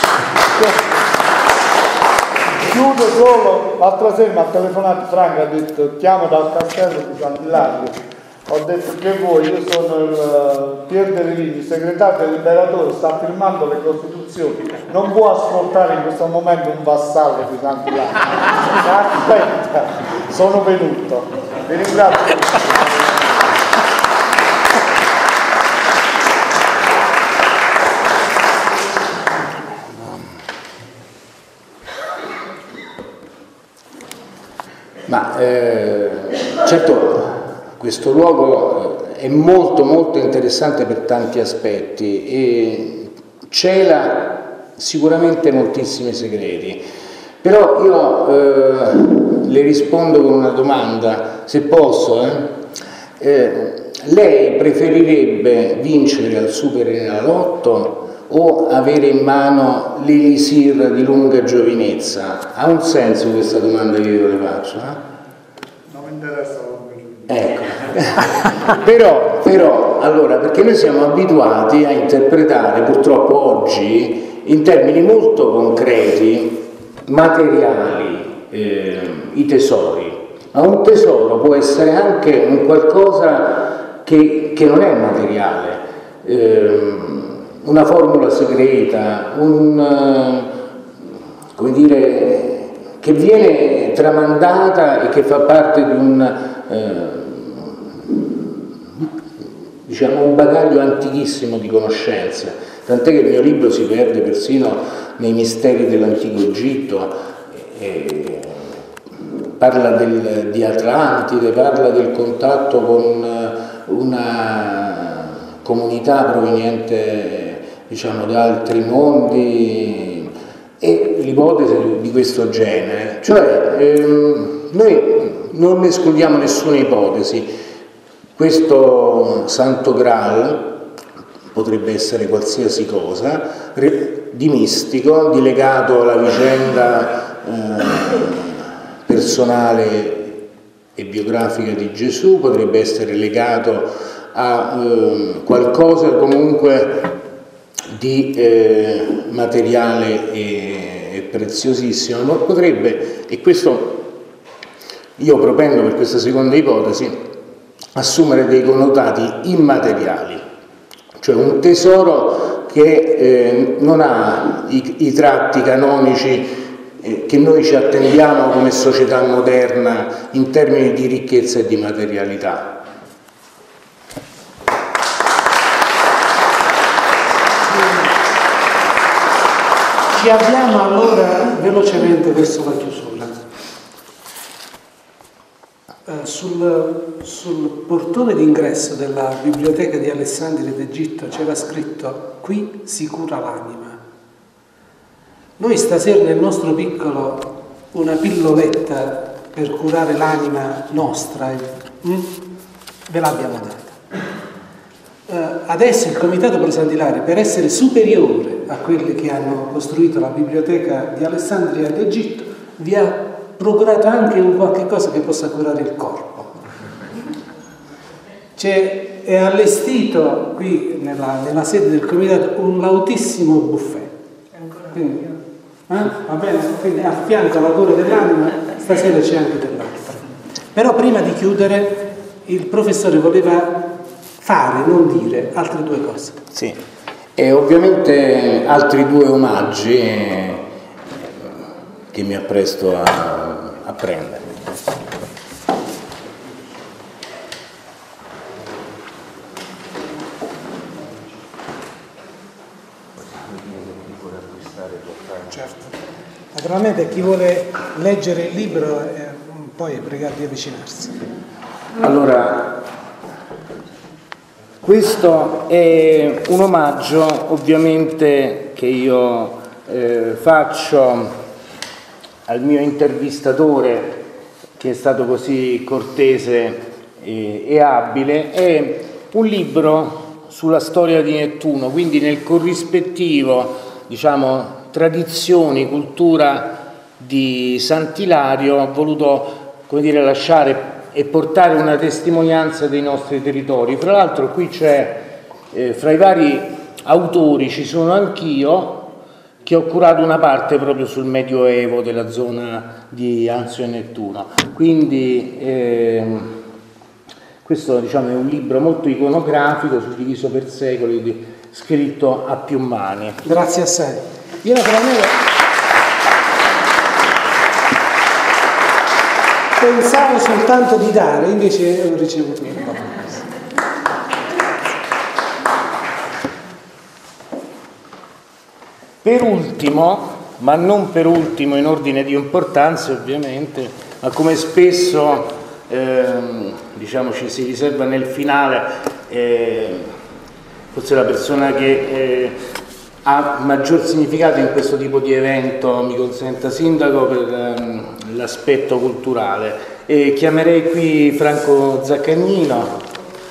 Speaker 8: Chiudo solo, l'altra sera mi ha telefonato Franco, ha detto chiamo dal castello di Sant'Ilario. Ho detto che vuoi, io sono il uh, Pier De Rimini, il segretario dell'imperatore, sta firmando le costituzioni, non può ascoltare in questo momento un vassallo di Sant'Ilario. Aspetta, sono venuto. Vi ringrazio.
Speaker 3: Ma eh, certo questo luogo è molto molto interessante per tanti aspetti e cela sicuramente moltissimi segreti, però io eh, le rispondo con una domanda, se posso. Eh? Eh, lei preferirebbe vincere al Superenalotto o avere in mano l'elisir di lunga giovinezza? Ha un senso questa domanda che io le faccio? Eh?
Speaker 8: Non mi interessa.
Speaker 3: Ecco, però, però, allora, perché noi siamo abituati a interpretare purtroppo oggi in termini molto concreti, materiali, eh, i tesori, ma un tesoro può essere anche un qualcosa che, che non è materiale, eh, una formula segreta, un, come dire, che viene tramandata e che fa parte di un... Eh, diciamo un bagaglio antichissimo di conoscenze, tant'è che il mio libro si perde persino nei misteri dell'antico Egitto, eh, parla del, di Atlantide, parla del contatto con una comunità proveniente, diciamo, da altri mondi e l'ipotesi di questo genere, cioè ehm, noi non escludiamo nessuna ipotesi. Questo Santo Graal potrebbe essere qualsiasi cosa, di mistico, di legato alla vicenda eh, personale e biografica di Gesù, potrebbe essere legato a eh, qualcosa comunque di eh, materiale e, e preziosissimo, ma potrebbe, e questo io propendo per questa seconda ipotesi, assumere dei connotati immateriali, cioè un tesoro che eh, non ha i, i tratti canonici eh, che noi ci attendiamo come società moderna in termini di ricchezza e di materialità.
Speaker 1: Ci avviamo allora velocemente verso la chiusura. Uh, sul, sul portone d'ingresso della biblioteca di Alessandria d'Egitto c'era scritto: qui si cura l'anima. Noi stasera nel nostro piccolo una pilloletta per curare l'anima nostra, mm? ve l'abbiamo data. Uh, adesso il Comitato per Sant'Ilario, per essere superiore a quelli che hanno costruito la biblioteca di Alessandria d'Egitto, vi ha procurato anche un qualche cosa che possa curare il corpo. C'è, è allestito qui nella, nella sede del comitato un lautissimo buffet. Quindi, eh? Va bene? Quindi a fianco alla cura dell'anima stasera c'è anche dell'altro. Però prima di chiudere il professore voleva fare, non dire, altre due cose.
Speaker 3: Sì, e ovviamente altri due omaggi eh, che mi appresto a a prendere.
Speaker 1: Certo. Naturalmente chi vuole leggere il libro eh, poi è pregato di avvicinarsi.
Speaker 3: Allora, questo è un omaggio ovviamente che io eh, faccio al mio intervistatore che è stato così cortese e, e abile. È un libro sulla storia di Nettuno, quindi nel corrispettivo, diciamo, tradizioni, cultura di Sant'Ilario, ha voluto, come dire, lasciare e portare una testimonianza dei nostri territori. Fra l'altro qui c'è, eh, fra i vari autori ci sono anch'io, che ho curato una parte proprio sul Medioevo della zona di Anzio e Nettuno. Quindi eh, questo, diciamo, è un libro molto iconografico, suddiviso per secoli, di, scritto a più mani.
Speaker 1: Grazie assai. Io naturalmente pensavo soltanto di dare, invece ho ricevuto un po'.
Speaker 3: Per ultimo, ma non per ultimo in ordine di importanza ovviamente, ma come spesso ehm, diciamo ci si riserva nel finale, eh, forse la persona che eh, ha maggior significato in questo tipo di evento, mi consenta Sindaco, per ehm, l'aspetto culturale. E chiamerei qui Franco Zaccagnino.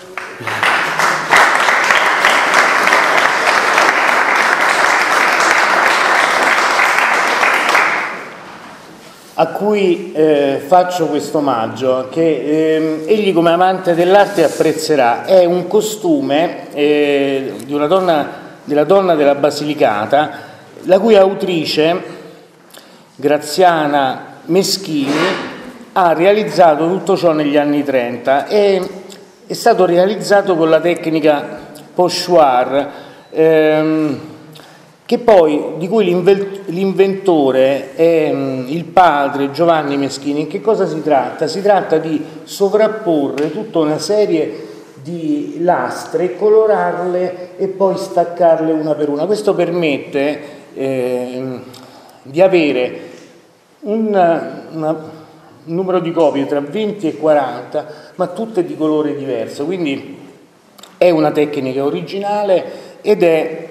Speaker 3: A cui eh, faccio questo omaggio, che eh, egli come amante dell'arte apprezzerà. È un costume eh, di una donna, della donna della Basilicata, la cui autrice, Graziana Meschini, ha realizzato tutto ciò negli anni trenta. E è stato realizzato con la tecnica pochoir, ehm, che poi, di cui l'inventore è il padre Giovanni Meschini. In che cosa si tratta? Si tratta di sovrapporre tutta una serie di lastre e colorarle e poi staccarle una per una. Questo permette eh, di avere una, una, un numero di copie tra venti e quaranta, ma tutte di colore diverso. Quindi è una tecnica originale ed è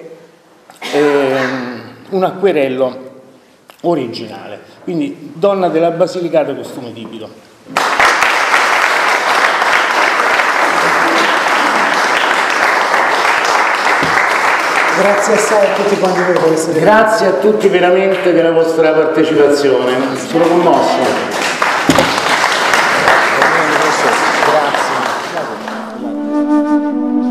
Speaker 3: un acquerello originale. Quindi donna della Basilicata, costume tipico.
Speaker 1: Grazie assai a tutti quanti voi per essere venuti.
Speaker 3: Grazie a tutti veramente della vostra partecipazione, sono commosso. Grazie.